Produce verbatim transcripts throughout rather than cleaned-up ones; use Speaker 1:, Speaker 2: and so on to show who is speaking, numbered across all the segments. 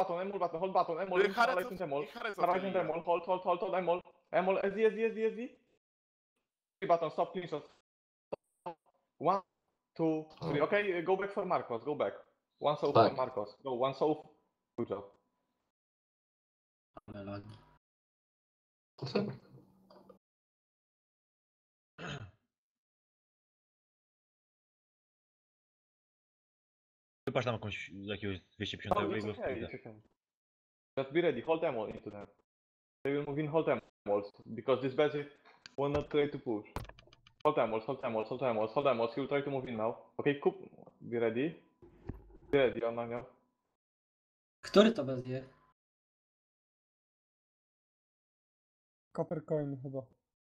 Speaker 1: button, emol button, hold button, emol,
Speaker 2: Harry
Speaker 1: paralyzing
Speaker 2: co-
Speaker 1: emol,
Speaker 2: i Harry co
Speaker 1: paralyzing
Speaker 2: chwilę.
Speaker 1: emol, hold, hold, hold, hold, emol, emol, S D, S D, S D, S D. Button, stop, clean shot. One, two, three.
Speaker 3: Oh.
Speaker 1: Okay, go back for Marcos, go back. One soul
Speaker 3: Back.
Speaker 1: for Marcos. Go, one soul. Good job.
Speaker 4: Ale lagi.
Speaker 3: To co?
Speaker 5: Wypatrz tam jakąś, jakiegoś dwieście
Speaker 1: No,
Speaker 5: pięćdziesiąt
Speaker 1: it's
Speaker 5: i go
Speaker 1: okay,
Speaker 5: spita.
Speaker 1: it's okay. Just be ready, hold them all into them. They will move in, hold them all, because this basic will not try to push. Hold them all, hold them all, hold them all, hold them all, he will try to move in now. Okay, Kup, be ready. Be ready, on nią.
Speaker 4: Który to będzie?
Speaker 6: Copper coin chyba.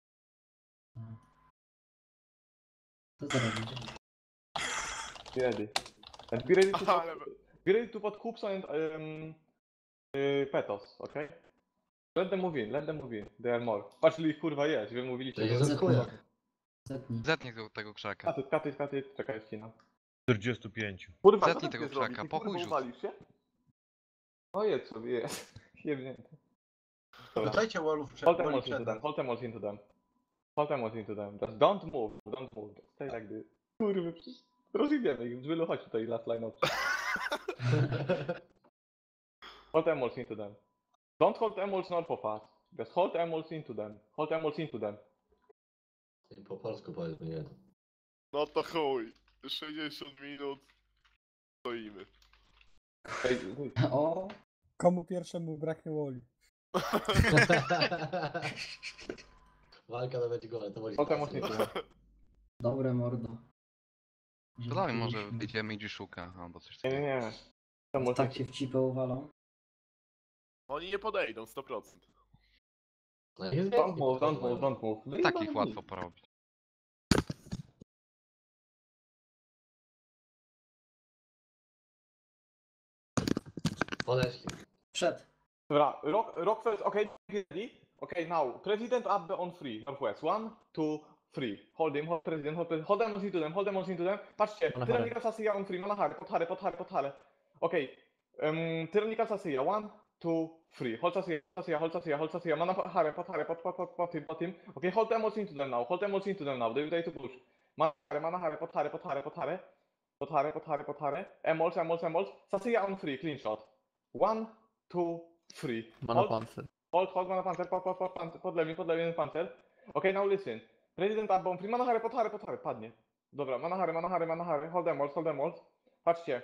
Speaker 4: Co to robić?
Speaker 1: Be ready. And be ready to
Speaker 2: Aha,
Speaker 1: put,
Speaker 2: ale...
Speaker 1: be ready to put Kupso and um, uh, Petos, okay? Let them move in, let them move in. They are more. Patrz, ile ich kurwa jest, wy mówiliście.
Speaker 3: To się
Speaker 1: że-
Speaker 3: zatkuje.
Speaker 4: Zetnij.
Speaker 7: Zetnij do tego krzaka.
Speaker 1: Katy, katy, katy, czekaj, ścina.
Speaker 5: czterdzieści pięć.
Speaker 1: Kurwa,
Speaker 7: Zetnij
Speaker 1: co ty
Speaker 7: tego
Speaker 1: chcesz zrobić?
Speaker 7: krzaka,
Speaker 1: Ty,
Speaker 7: po
Speaker 1: kurwa,
Speaker 7: chuj rzuć.
Speaker 1: uwalisz się? No jedz sobie, jest. Jebnięty. Dobra.
Speaker 8: Rzucajcie wallów przed,
Speaker 1: Hold them
Speaker 8: woli
Speaker 1: all into
Speaker 8: przed
Speaker 1: them,
Speaker 8: nas.
Speaker 1: hold them all into them. Hold them all into them. Just don't move, don't move. Just stay like this. Kurwa, przecież rozjebiemy ich. Zbylu, chodź tutaj, last line out. Hold them all into them. Don't hold emeralds north of us. Just hold emeralds into them. Hold emeralds into them.
Speaker 3: I po polsku powiedz mi, nie.
Speaker 2: No to chuj. sześćdziesiąt minut. Stoimy.
Speaker 1: Ej,
Speaker 4: O!
Speaker 6: Komu pierwszemu braknie woli?
Speaker 3: Walka na będzie gole, to woli.
Speaker 1: hold emeralds into them.
Speaker 4: Dobre mordo.
Speaker 7: To dawaj może idziemy i szuka albo coś
Speaker 1: Nie, nie,
Speaker 7: takiego.
Speaker 1: nie. Emeralds
Speaker 4: Tak się w cipę uwalą.
Speaker 2: Oni nie podejdą, sto procent.
Speaker 3: No jest
Speaker 1: Don't move, don't move, don't move. No i
Speaker 7: Takich
Speaker 1: mamy
Speaker 7: łatwo
Speaker 1: nic.
Speaker 7: porobić.
Speaker 3: Podeszli.
Speaker 4: Przed.
Speaker 1: Dobra, rock, rock first, okay, ready? Okay, now, President Abbe on free, northwest. One, two, three. Hold him, hold president, hold president. Hold them on into them, hold them on into them. Patrzcie,
Speaker 6: Manahare.
Speaker 1: Tyrannika Sasija on free, Manahare, pod Hare, pod Hare, pod Hare. Okej, um, Tyrannika Sasija, one, two, three. Hold Sasija, Sasija, hold Sasija, hold Sasija. Manahare, pod Hare, pod, pod, pod, pod him, pod him. Okay, hold them all into them now, hold them all into them now. They will try to push. Manahare, Manahare, pod Hare, pod Hare, pod Hare. Pod Hare, pod Hare, pod Hare. Emols, Emols, Emols. Sasija on free, clean shot. One, two, three. Hold, hold, hold, mana pancer, pod, pod, pod, pod, pod lewym, pod lewym pancer. Okay, now listen. Prezydent Abba, free, Manahare, pod Hare, pod Hare, padnie. Dobra, Manahare, Manahare, Manahare, hold them all, hold them all. Patrzcie.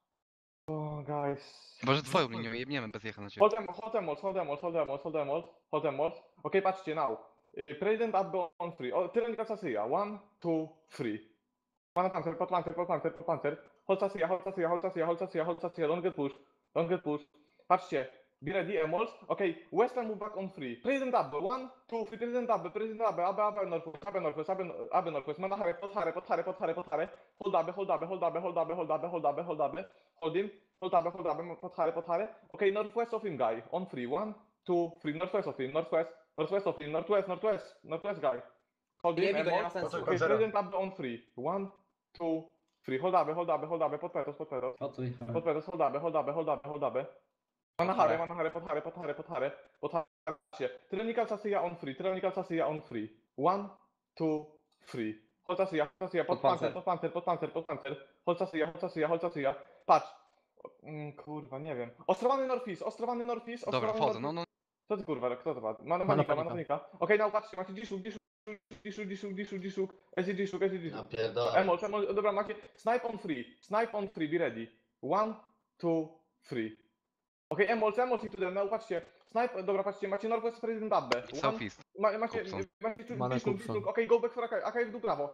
Speaker 1: Oh, guys.
Speaker 7: Chyba, że twoją linią jebniemy bez jechania na ciebie.
Speaker 1: Hold them, hold them all, hold them all, hold them all, hold them all, hold them all. Okay, patrzcie, now. Y, Prezydent Abba on free. O, Tyrannika Sasija, one, two, three. Mana pancer, pod pancer, pod pancer, pod pancer. Hold Sasija, hold Sasija, hold Sasija, hold Sasija, hold Sasija, don't get push, don't get push. Patrzcie, be ready, Emeralds. Okay, Western move back on free. President Abbe, one, two, three, President Abbe, President Abbe, Abbe, Abbe, Northwest, Abbe, Northwest, Abbe, Abbe, Northwest, Mana Hare, pod Hare, pod Hare, pod Hare, pod Hare. Hold Abbe, hold Abbe, hold Abbe, hold Abbe, hold Abbe, hold Abbe, hold Abbe. Hold him, hold Abbe, hold Abbe, pod Hare, pod Hare. Okay, Northwest of him, guy, on free. One, two, three, Northwest of him, Northwest, Northwest of him, Northwest, Northwest, Northwest, guy. Hold him, Emeralds. Okay, President Abbe on free. One, two, three. Hold Abbe, hold Abbe, hold Abbe, pod Petos, pod Petos.
Speaker 4: O tu ich.
Speaker 1: Pod Petos, hold Abbe, hold Abbe, hold Abbe, hold Abbe. Mana Hare, Mana Hare, pod Hare, pod Hare, pod Hare. Pod Hare. Tyrannical Sasija on free, Tyrannical Sasija on free. One, two, three. Hold Sasija, Sasija, pod pancer, pod pancer, pod pancer, pod pancer. Hold Sasija, hold Sasija, hold Sasija. Patrz. Mm, kurwa, nie wiem. Ostrowany Northeast, ostrowany Northeast,
Speaker 7: Dobra,
Speaker 1: ostrowany
Speaker 7: wchodzę, no
Speaker 1: Northeast.
Speaker 7: no.
Speaker 1: Co ty kurwa, kto to ma? Mana panika, mana panika. Okej, now patrzcie, macie Dzishuk, Dzishuk, Dzishuk, Dzishuk, Dzishuk, Dzishuk. Ezi Dzishuk, Ezi Dzishuk.
Speaker 3: Napierdolę.
Speaker 1: Emol, emol, dobra, macie. Snipe on free, snipe on free, be ready. One, two, three. Okej, okay, Emol, Emol into them, now patrzcie. Snipe, dobra, patrzcie, macie Northwest President Abbe. One,
Speaker 7: Southeast.
Speaker 1: ma, macie,
Speaker 7: Kupson.
Speaker 1: macie Dzishuk, Dzishuk, okej, go back for Akai, Akai w dół prawo.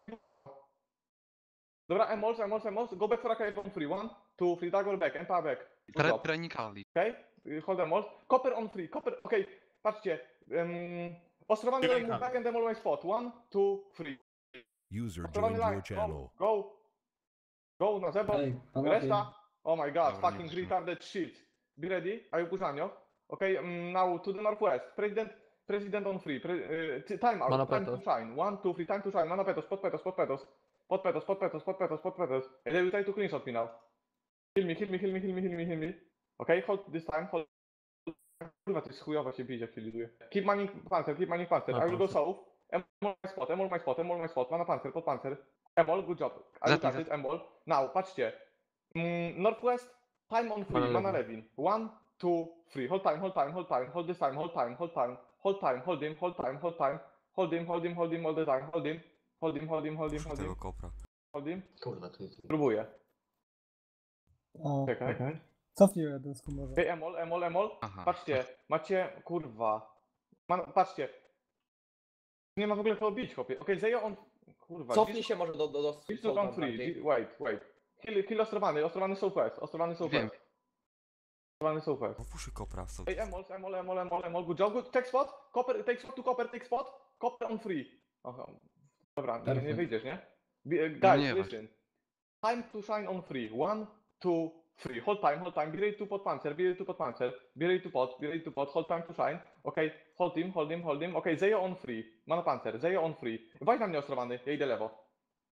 Speaker 1: Dobra, Emol, Emol, Emol, go back for Akai on free. One, two, three, dagger back, Empa back. Good
Speaker 7: Tre-
Speaker 1: job.
Speaker 7: Trenikali.
Speaker 1: Okej, okay? Hold them all. Copper on free, Copper, okej, okay. Patrzcie. Um, Ostrowany line move back and them all my spot. One, two, three.
Speaker 9: User
Speaker 1: Ostrowany
Speaker 9: joined
Speaker 1: line,
Speaker 9: your channel.
Speaker 1: go, go. Go na zewnątrz.
Speaker 4: Ej, panowie.
Speaker 1: Reszta. Oh my god,
Speaker 7: Dobra,
Speaker 1: fucking
Speaker 7: nie
Speaker 1: retarded shit. Be ready, I Busanio. Okay, um, now to the northwest. President, president on free. Pre, uh, time out,
Speaker 6: Mana
Speaker 1: time
Speaker 6: Petos.
Speaker 1: to shine. One, two, three, time to shine. Mana Petos, pod Petos, pod Petos. Pod Petos, pod Petos, pod Petos, pod Petos. And they will try to clean shot me now. Heal me, heal me, heal me, heal me, heal me, heal me. Okay, hold this time, hold. Kurwa, to jest chujowa się bić, jak się liduje. Keep mining pancer, keep mining pancer. I will go south. Emol my spot, emol my spot, emol my spot. Mana pancer, pod pancer. Emol, good job. I will
Speaker 7: Zetnij,
Speaker 1: cut it, emol. Now, patrzcie. Mm, northwest, time on free, mana Levin. One, two, three. Hold time, hold time, hold time, hold this time, hold time, hold time, hold time, hold him, hold time, hold time. Hold him, hold him, hold him all the time, hold him. Hold him, hold him, hold him, hold him.
Speaker 8: kopra.
Speaker 1: Hold him.
Speaker 3: Kurwa, tu jest...
Speaker 1: Próbuję.
Speaker 6: O,
Speaker 1: Czekaj.
Speaker 6: cofnij jeden z humorza.
Speaker 1: Ej, emol, emol, emol.
Speaker 7: Aha.
Speaker 1: Patrzcie, macie, kurwa. Man, patrzcie. Nie ma w ogóle kogo bić, chłopie. Okej, Zejo on... Kurwa.
Speaker 9: Cofnij się może do... do, do
Speaker 1: He's not
Speaker 9: Sultan
Speaker 1: on free.
Speaker 9: bardziej.
Speaker 1: G- Wait, wait. Kill, kill ostrowany, ostrowany southwest, ostrowany southwest.
Speaker 7: Wiem.
Speaker 1: Ostrowany southwest.
Speaker 8: Opuszy kopra. Co?
Speaker 1: Ej, emol, emol, emol, emol, emol, good job, good. Take spot, copper, take spot to copper, take spot. Copper on free. Aha. Dobra, nie, nie
Speaker 4: Perfect.
Speaker 1: wyjdziesz, nie? Be- uh,
Speaker 7: No
Speaker 1: Guys,
Speaker 7: nie ma.
Speaker 1: listen. Time to shine on free. One, two, three. Hold time, hold time. Be ready to pot pancer, be ready to pot pancer. Be ready to pot, be ready to pot. Hold time to shine. Okay, hold him, hold him, hold him. Okay, Zejo on free. Mana pancer, Zejo on free. Weź na mnie ostrowany, ja idę lewo.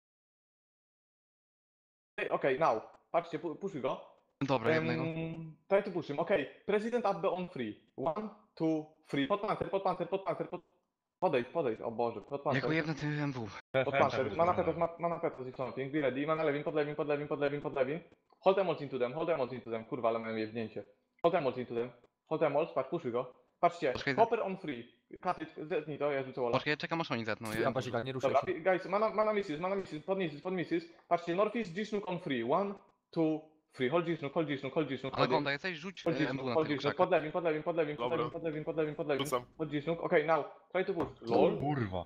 Speaker 1: Ej, Okej, now. Patrzcie, pu- puszuj go.
Speaker 7: Dobra, jednego.
Speaker 1: Um, try to push him. Okay, President up on free. One, two, three. Pod pancer, pod pancer, pod pancer, pod... Podejdź, podejdź, o Boże, pod
Speaker 7: Jak
Speaker 1: pancer.
Speaker 7: ujebnę tym M W.
Speaker 1: Pod pancer, mana petos, ma- mana petos i something. Be ready, mana lewin, pod lewin, pod lewin, pod lewin, pod lewin. Hold emotes into them, hold emotes into them. Kurwa, ale miałem je wnięcie. Hold emotes into them. Hold emotes, patrz, puszuj go. Patrzcie,
Speaker 7: Poczekaj,
Speaker 1: copper on free. Cut it, zetnij to, ja rzucę walla.
Speaker 7: Poczekaj, czekam aż oni zetną.
Speaker 9: Ja
Speaker 7: Ja...
Speaker 9: Bazika, nie ruszaj
Speaker 1: Dobra,
Speaker 9: się.
Speaker 1: guys, mana, mana misses, mana misses, pod misses, pod misses. Patrzcie, northeast, G-Snook on free. One, two, three. Hold G-Snook, hold G-Snook, hold G-Snook, hold him.
Speaker 7: Anakonda, jesteś? Rzuć
Speaker 1: Hold
Speaker 7: e, M
Speaker 1: G-Snook,
Speaker 7: W na
Speaker 1: hold
Speaker 7: tego
Speaker 1: G-Snook,
Speaker 7: krzaka.
Speaker 1: pod lewin, pod lewin, pod lewin, pod
Speaker 2: Dobra.
Speaker 1: lewin, pod lewin, pod lewin, pod lewin.
Speaker 2: Rzucam.
Speaker 1: Hold G-Snook, okay, now, try to push. Lol.
Speaker 5: Kurwa.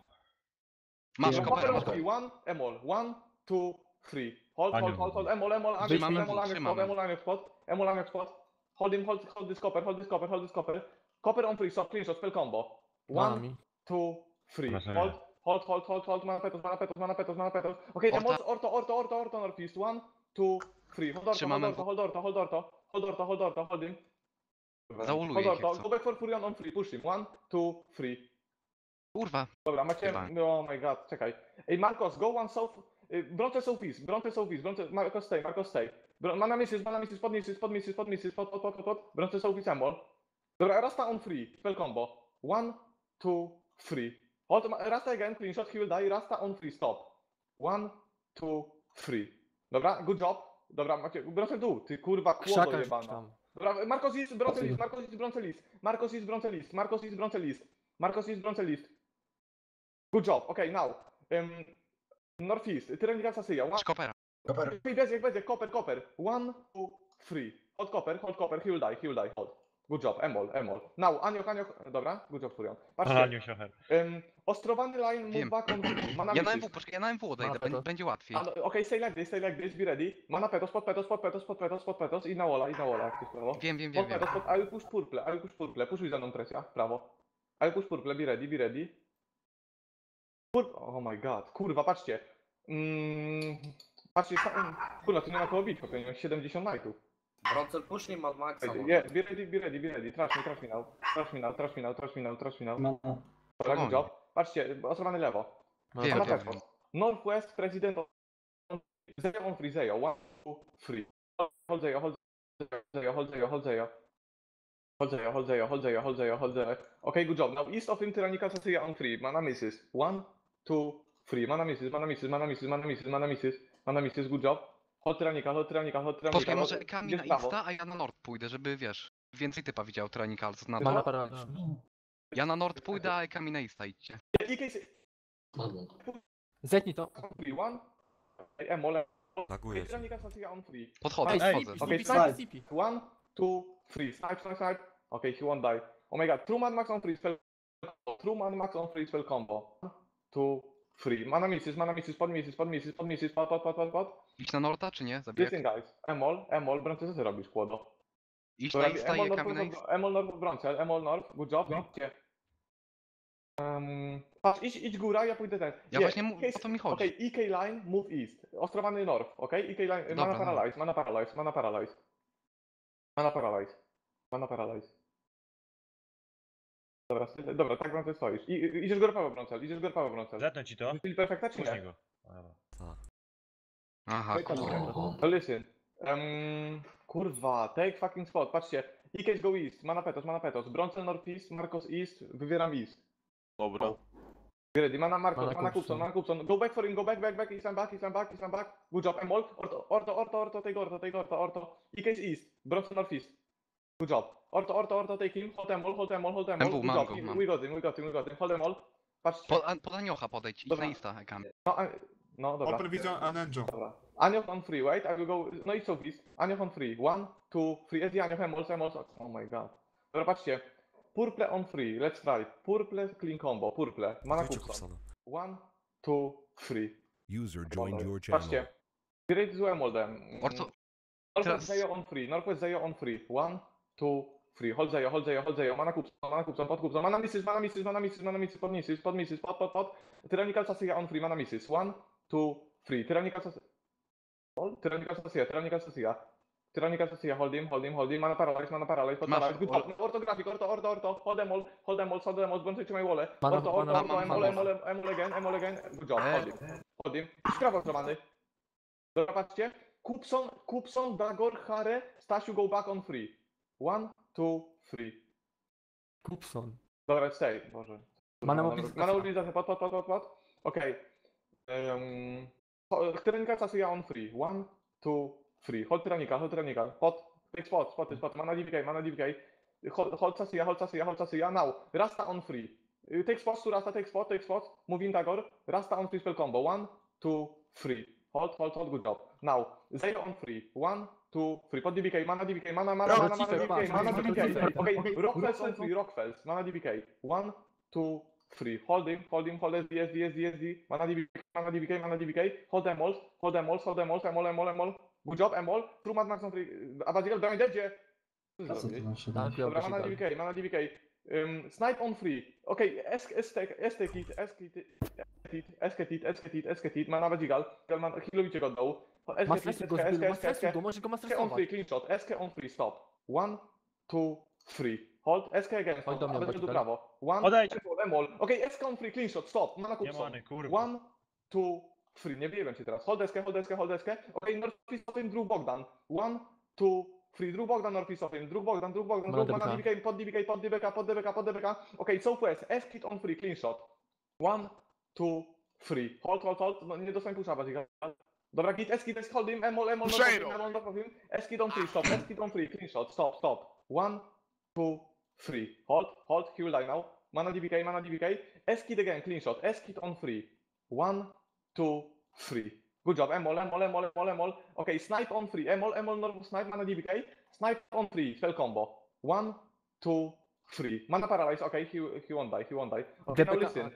Speaker 7: Masz
Speaker 1: Copper
Speaker 7: kopera,
Speaker 1: on
Speaker 7: masz
Speaker 1: free, one, emol, one, two, three. Hold,
Speaker 5: Aniu
Speaker 1: hold, hold, hold,
Speaker 5: mówi.
Speaker 1: emol, emol, aniok,
Speaker 7: Trzymamy,
Speaker 1: emol, aniok, spot,
Speaker 7: trzymamy.
Speaker 1: emol, aniok, spot, emol, aniok, spot. Hold him, hold, hold this copper, hold this copper, hold this copper. Copper on free, stop, clean shot, spell combo. One,
Speaker 9: Manami.
Speaker 1: two, three.
Speaker 5: Ona sobie.
Speaker 1: Hold, hold, hold, hold, hold, mana petos, mana petos, mana petos, mana petos. Okay,
Speaker 7: Orta.
Speaker 1: emols, orto, orto, orto, orto, northeast. One, two, three. Hold orto, hold
Speaker 7: Trzymamy
Speaker 1: orto, hold orto, hold orto, hold orto, hold orto, hold him.
Speaker 7: Zauluję
Speaker 1: Hold
Speaker 7: ich,
Speaker 1: orto,
Speaker 7: jak co.
Speaker 1: go back for Furion on free, push him. One, two, three.
Speaker 7: Kurwa.
Speaker 1: Dobra, macie...
Speaker 7: Chyba.
Speaker 1: Oh my god, czekaj. Ej, Marcos, go one south... y, Bronte south east, Bronte south east, Bronte... Marcos stay, Marcos stay. Bro- Mana misses, mana misses, pod misses, pod misses, pod misses, pod, pod, pod, pod, pod. Bronte south east, Embol. Dobra, Rasta on free, spell combo. One, two, three. Hold, ma- Rasta again, clean shot, he will die. Rasta on free, stop. One, two, three. Dobra, good job. Dobra, macie... Bronte dół, ty kurwa kłodo
Speaker 9: Krzaka
Speaker 1: jebana.
Speaker 9: tam.
Speaker 1: Dobra, Marcos jest Bronze list, Marcos jest Bronze list, Marcos jest Bronze list, Marcos jest Bronze list, Marcos jest Bronze list. Good job, okay, now. Um, Northeast, Tyrannica Sasyja. One,
Speaker 7: Masz kopera.
Speaker 1: bez jak będzie, copper, copper. One, two, three. Hold copper, hold copper, he will die, he will die, hold. Good job, emol, emol. Now, Aniok, Aniok, dobra, good job, Furion. Patrzcie,
Speaker 5: Aniu siocher.
Speaker 1: um, ostrowany line, move
Speaker 7: Wiem.
Speaker 1: back on mana
Speaker 7: Ja na M
Speaker 1: misses.
Speaker 7: W, poczekaj, ja na M W odejdę,
Speaker 9: Mana
Speaker 7: będzie,
Speaker 9: petos.
Speaker 7: będzie łatwiej.
Speaker 1: A, no, Okej, stay like this, stay like this, be ready. Mana petos, pod petos, pod petos, pod petos, pod petos i na walla, i na walla, jak to jest prawo.
Speaker 7: Wiem, wiem, wiem,
Speaker 1: Pod
Speaker 7: wiem.
Speaker 1: petos, pod, I will push purple, I will push purple, puszuj za mną presja, w prawo. I will push purple, be ready, be ready. Pur... Oh my god, kurwa, patrzcie. Mm, patrzcie, sa- kurwa, tu nie ma koło bić, chłopie, nie ma siedemdziesiąt knightów.
Speaker 9: Bronzel push nie ma maxa.
Speaker 1: Yeah, be ready, be ready, be ready, trash me, trash me now, trash me now, trash me now, trash me now, trash me now.
Speaker 4: Mana.
Speaker 1: Dobra, good
Speaker 7: Spokojnie.
Speaker 1: job. Patrzcie, osobany lewo.
Speaker 7: Wiem,
Speaker 1: Mana
Speaker 7: wiem,
Speaker 1: petos.
Speaker 7: wiem.
Speaker 1: Northwest, president on Zejo on free, Zejo, one, two, three. Hold Zejo, hold Zejo, hold Zejo, hold Zejo. Hold Zejo, hold Zejo, hold Zejo, hold Zejo, hold Zejo. Okay, good job. Now east of him, Tyrannica Sasyja on free. Mana misses. One, two, three. Mana misses, mana misses, mana misses, mana misses, mana misses. Mana misses, good job. Hold Tyrannica, hold Tyrannica, hold Tyrannica.
Speaker 7: Poczekaj, może
Speaker 1: hold-
Speaker 7: Kami
Speaker 1: idzie
Speaker 7: na
Speaker 1: w prawo.
Speaker 7: Insta, a ja na Nord pójdę, żeby, wiesz, więcej typa widział Tyrannical na
Speaker 9: Mana
Speaker 7: to.
Speaker 9: paraliż.
Speaker 7: Ja na Nord pójdę, a Kami na Insta idźcie.
Speaker 1: I case
Speaker 3: Mam.
Speaker 9: Zetnij to.
Speaker 1: on free, one. Emole.
Speaker 8: Laguje się.
Speaker 1: Tyrannica Sasyja on free.
Speaker 7: Podchodzę,
Speaker 9: Ej,
Speaker 7: podchodzę.
Speaker 9: Sleepy,
Speaker 1: Okay,
Speaker 9: Sleepy,
Speaker 4: slide.
Speaker 9: Sleepy.
Speaker 1: One, two, three. Snipe, snipe, snipe. Okay, he won't die. Oh my god, Truman Max on free spell combo. Truman Max on free spell combo. One, two, three. Mana misses, mana misses, pod misses, pod misses, pod misses, pod, pod, pod, pod, pod.
Speaker 7: Idź na Norda, czy nie? Zabijak?
Speaker 1: Listen guys, Emol, Emol, Bronce, co ty robisz, kłodo?
Speaker 7: Idź na
Speaker 1: Dobra,
Speaker 7: Insta
Speaker 1: Emol
Speaker 7: i
Speaker 1: North,
Speaker 7: Kami na Insta.
Speaker 1: Emol North, Bronce, Emol North, good job, idźcie. Um, patrz, idź, idź góra, ja pójdę ten.
Speaker 7: Ja właśnie mu- o to mi chodzi.
Speaker 1: Okej, E K line, move east. Ostrowany north, okej? E K line,
Speaker 7: Dobra,
Speaker 1: mana
Speaker 7: dobra.
Speaker 1: paralyze, mana paralyze, mana paralyze. Mana paralyze, mana paralyze. Dobra, s- dobra, tak Broncel stoisz. I, i- idziesz gorpawo Broncel, idziesz gorpawo Broncel.
Speaker 5: Zetnę ci to?
Speaker 1: Czyli perfekta czy
Speaker 5: Puśnij
Speaker 1: nie?
Speaker 5: go. Dobra.
Speaker 7: Aha,
Speaker 1: No i to
Speaker 7: kurwa.
Speaker 1: nie. To listen. Um, Kurwa, take fucking spot, patrzcie. I case go east, mana petos, mana petos. Bronzel northeast, Marcos east, wywieram east.
Speaker 2: Dobra.
Speaker 1: Ready, mana Marcos,
Speaker 9: Mana
Speaker 1: mana
Speaker 9: Kupson.
Speaker 1: Kupson, mana Kupson. Go back for him, go back, back, back, Islam back, Islam back, Islam back. Good job, Emol. Orto, orto, orto, orto, take orto, take orto, orto. I case east, Bronzel northeast. Good job. Orto, orto, orto, take him. Hold Emol, hold Emol, hold Emol.
Speaker 7: M W,
Speaker 1: Good
Speaker 7: mam
Speaker 1: job.
Speaker 7: go,
Speaker 1: We-
Speaker 7: mam.
Speaker 1: We got him, we got him, we got him. Hold Emol. Patrzcie.
Speaker 7: Po, a, pod Aniocha podejdź i
Speaker 1: Dobra.
Speaker 7: na Insta ekami.
Speaker 1: No, a, no dobra.
Speaker 8: Open vision and angel.
Speaker 1: Dobra. Anioch on free, wait, I will go, no i so please. Anioch on free, one, two, three, S D Anioch, Emol, Emol, oh my god. Dobra, patrzcie. Purple on free, let's try. Purple clean combo, purple, mana Kupson. One, two, three.
Speaker 10: User joined your channel.
Speaker 1: Patrzcie. Great z Emoldem.
Speaker 7: Orto,
Speaker 1: Northwest
Speaker 7: teraz-
Speaker 1: Zeyo on free, Northwest Zeyo on free. One, two, three. Hold Zeyo, hold Zeyo, hold Zeyo. Mana Kupson, mana Kupson, pod Kupson. Mana misses, mana misses, mana misses, mana misses, pod misses, pod misses, pod, pod, pod. Tyrannical Sasia on free, mana misses. One, two, three. Tyrannical Sasia. Hold. Tyrannical Sasia, Tyrannical Sasia. Tyrannical Sasia, hold him, hold him, hold him. Mana paralyze, mana paralyze, pod
Speaker 7: Masz,
Speaker 1: paralyze. Good
Speaker 7: ol-
Speaker 1: job. Ortographic, orto, orto, orto. Hold them all, hold them all, hold them all. Bądźcie my wole.
Speaker 9: Mana-
Speaker 1: Orto, orto,
Speaker 9: mana-
Speaker 1: orto,
Speaker 7: mam-
Speaker 1: emol,
Speaker 7: mam-
Speaker 1: emol, emol again, emol again. Good job,
Speaker 7: E.
Speaker 1: hold him. Hold him. Prawo zromany. Dobra, patrzcie. Kupson, Kupson, Dagor, Hare, Stasiu go back on free. One, two, three.
Speaker 9: Kupson.
Speaker 1: Dobra, stay. Boże.
Speaker 9: Mana mobilizacja.
Speaker 1: Mana mobilizacja, pod, pod, pod, pod, pod. Okej. Um, Tyrannika Sasia on free. One, two, three. Hold Tyrannika, hold Tyrannika. Pod, take spot, spot, spot. Mana D V K, mana D V K. Hold, hold Sasia, hold Sasia, hold Sasia. Now, Rasta on free. Uh, Take spots to Rasta, take spot, take spot. Move in Dagor. Rasta on free spell combo. One, two, three. Hold, hold, hold, good job. Now, Zeyo on free. One, two, three. Pod D V K, mana D V K, mana, mana, mana, mana, D V K, mana, D V K. Okay, Rockfells on free, Rockfells, mana D V K. One, two, three. Hold him, hold him, hold S D, S D, S D, S D. Mana D V K, mana D V K, mana D V K. Hold them all, hold them all, hold them all, emol, emol, emol. Good job, emol. True Mad Max on free. Abazigal, dawaj, dedzie.
Speaker 4: A co to znaczy?
Speaker 9: Tak,
Speaker 1: Dobra, mana
Speaker 9: Piotr,
Speaker 1: D V K, mana D V K. Um, snipe on free. Okej, okay, S-T-Kit, S-Kit, S-Kit, S-Kit, S-Kit, mana Abazigal. Man, healujcie go od dołu.
Speaker 9: Ma stresu go zbylu, ma stresu go, może go ma
Speaker 1: S K on
Speaker 9: stresować.
Speaker 1: free, clean shot. S K on free, stop. One, two, three. Hold. S K again,
Speaker 9: Chodź
Speaker 1: stop.
Speaker 9: do mnie,
Speaker 1: Abel do
Speaker 9: Wojtek.
Speaker 1: prawo. One,
Speaker 5: Odejdź.
Speaker 1: emol, emol. Okej, S K on free, clean shot, stop. Mana
Speaker 5: Nie
Speaker 1: Kupson.
Speaker 5: many, kurwa.
Speaker 1: One, two, three. Nie wyjęłem cię teraz. Hold S K, hold S K, hold S K. Okej, Northeast of him, Drew Bogdan. One, two, three. Drew Bogdan, Northeast of him. Drew Bogdan, Drew Bogdan,
Speaker 9: Mana
Speaker 1: Drew Mana
Speaker 9: D B K.
Speaker 1: D V K, pod D V K, pod D V K, pod D V K, pod D V K. Okej, Southwest. S Kit on free, clean shot. One, two, three. Hold, hold, hold. No, nie dostałem pusza, Bazigal. Dobra, git, S-Kit, S hold him, emol, emol,
Speaker 2: Zero.
Speaker 1: emol, emol, emol, S-Kit on free, stop, S-Kit on free, clean shot, stop, stop. One, two, three. Hold, hold, he will die now. Mana D V K, mana D V K. S-Kit again, clean shot, S-Kit on free. One, two, three. Good job, emol, emol, emol, emol, emol. Okay, snipe on free, emol, emol, normal snipe, mana D V K. Snipe on free, spell combo. One, two, three. Mana paralyze, okay, he, he won't die, he won't die. Okay, now
Speaker 9: D P K.
Speaker 1: listen.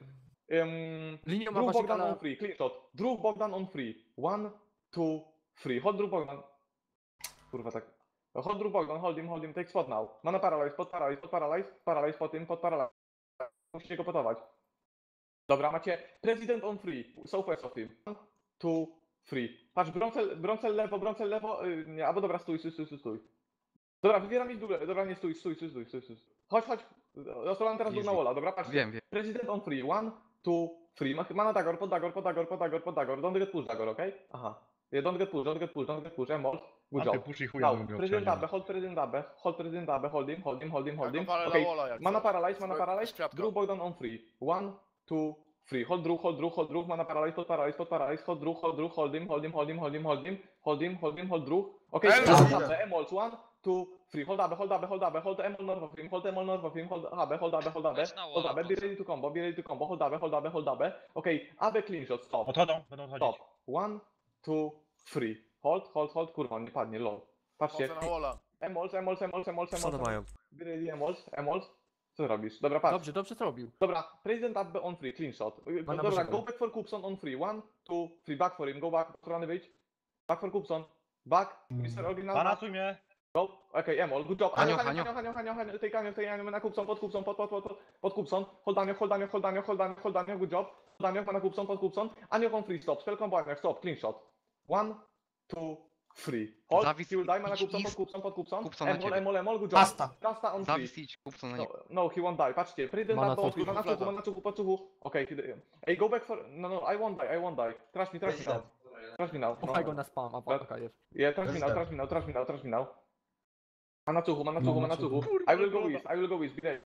Speaker 1: Um,
Speaker 9: Linią ma
Speaker 1: Drew Bogdan
Speaker 9: Basikala.
Speaker 1: on free, clean shot. Drew Bogdan on free. One, two, three. Hold Drew Bogdan. Kurwa tak. Hold Drew Bogdan, hold him, hold him, take spot now. Mana paralyze, pod paralyze, pod paralyze, paralyze, pod tym, pod paralyze. Musicie go potować. Dobra, macie President on free. Southwest of him. One, two, three. Patrz, Broncel, Broncel lewo, Broncel lewo. Yy, nie, albo dobra, stój, stój, stój, stój, stój. Dobra, wybieram ich dół, dobra, nie stój, stój, stój, stój, stój, stój. Chodź, chodź. Zostawiam teraz dół na walla, dobra, patrzcie.
Speaker 7: Wiem, wiem.
Speaker 1: President on free. One, two, three. Ma- Mana dagor, pod dagor, pod dagor, pod dagor, pod dagor. Don't get push dagor, okay? Aha. Yeah, don't get push, don't get push, don't get push. Emol. Good
Speaker 5: A ty
Speaker 1: job.
Speaker 5: push i chuja
Speaker 1: Now,
Speaker 5: bym miał
Speaker 1: President
Speaker 5: przejść.
Speaker 1: Abe, hold President Abe, hold President Abe, hold him, hold him, hold him, hold
Speaker 2: Ja
Speaker 1: him.
Speaker 2: go walę na
Speaker 1: Okay.
Speaker 2: walla jak
Speaker 1: Mana
Speaker 2: coś.
Speaker 1: paralyze, mana
Speaker 2: Swoje-
Speaker 1: paralyze.
Speaker 2: świadka.
Speaker 1: Drew Bogdan on free. One, two, three. Hold Drew, hold Drew, hold Drew. Mana paralyze, pod paralyze, pod paralyze. Hold Drew, hold Drew, hold him, hold him, hold him, hold him, hold him, hold him, hold him, hold Drew. Okay,
Speaker 2: Elo!
Speaker 1: President Abe, Emols. One, two, three. Hold Abe, hold Abe, hold Abe, hold Emol north of him, hold Emol north of him, hold Abe, hold Abe, hold Abe, hold Abe. Be ready to combo, be ready to combo. Hold Abe, hold Abe, hold Abe. Okay, Abe clean shot, stop.
Speaker 5: Odchodzą, będą odchodzić.
Speaker 1: Stop. One, two, three. Hold, hold, hold, kurwa, on nie padnie, lol. Patrzcie.
Speaker 2: Chodzę na walla.
Speaker 1: Emols, emols, emols, emols, emols.
Speaker 9: Co mają?
Speaker 1: Be ready, emols, emols. Co robisz? Dobra, patrz.
Speaker 9: Dobrze, dobrze zrobił.
Speaker 1: Dobra, President Abbe on free, clean shot. Y,
Speaker 9: Mana
Speaker 1: Dobra,
Speaker 9: Bożego.
Speaker 1: go back for Kupson on free. One, two, three, back for him, go back, rany wyjdź. Back for Kupson. Back, mister Original. back.
Speaker 5: Panasuj mnie.
Speaker 1: Go. Okej, Emol, good job.
Speaker 7: Anioch,
Speaker 1: Anioch,
Speaker 7: Anioch.
Speaker 1: Anioch, Anioch, Anioch, tej Anioch, tej Anioch, na Kupson, pod Kupson, pod, pod, pod, pod, pod Kupson. Hold Anioch, hold Anioch, hold Anioch, hold Anioch, hold Anioch, good job. Hold Anioch, mana Kupson, pod Kupson. Anioch on free, stop, spell combo Anioch, stop, clean shot. One, two, three. Hold,
Speaker 7: Zavis-
Speaker 1: he will die, mana
Speaker 7: idź
Speaker 1: Kupson, pod
Speaker 7: east.
Speaker 1: Kupson, pod Kupson.
Speaker 7: Kupson na
Speaker 1: Emol,
Speaker 7: ciebie.
Speaker 1: Emol, Emol, good job.
Speaker 8: Pasta.
Speaker 1: Rasta on free.
Speaker 7: Zavis idź, kupco na
Speaker 1: No,
Speaker 7: nie.
Speaker 1: no, he won't die. Patrzcie, President
Speaker 9: Mana
Speaker 1: Abbe on free,
Speaker 2: cofnij
Speaker 1: mana
Speaker 2: kompletę.
Speaker 1: czuchu, mana czuchu, pod czuchu. Okej, okay, ej, go back for... No, no, I won't die, I won't die. Trust me, trust me now. Trust me now.
Speaker 9: Ufaj go na spam, a
Speaker 1: Tak.
Speaker 9: paka jest.
Speaker 1: Yeah, trust me now, trust me now, trust me now, trust me now. Mana cuchu, mana cuchu, mana cuchu. I will go with, I will go with, be ready.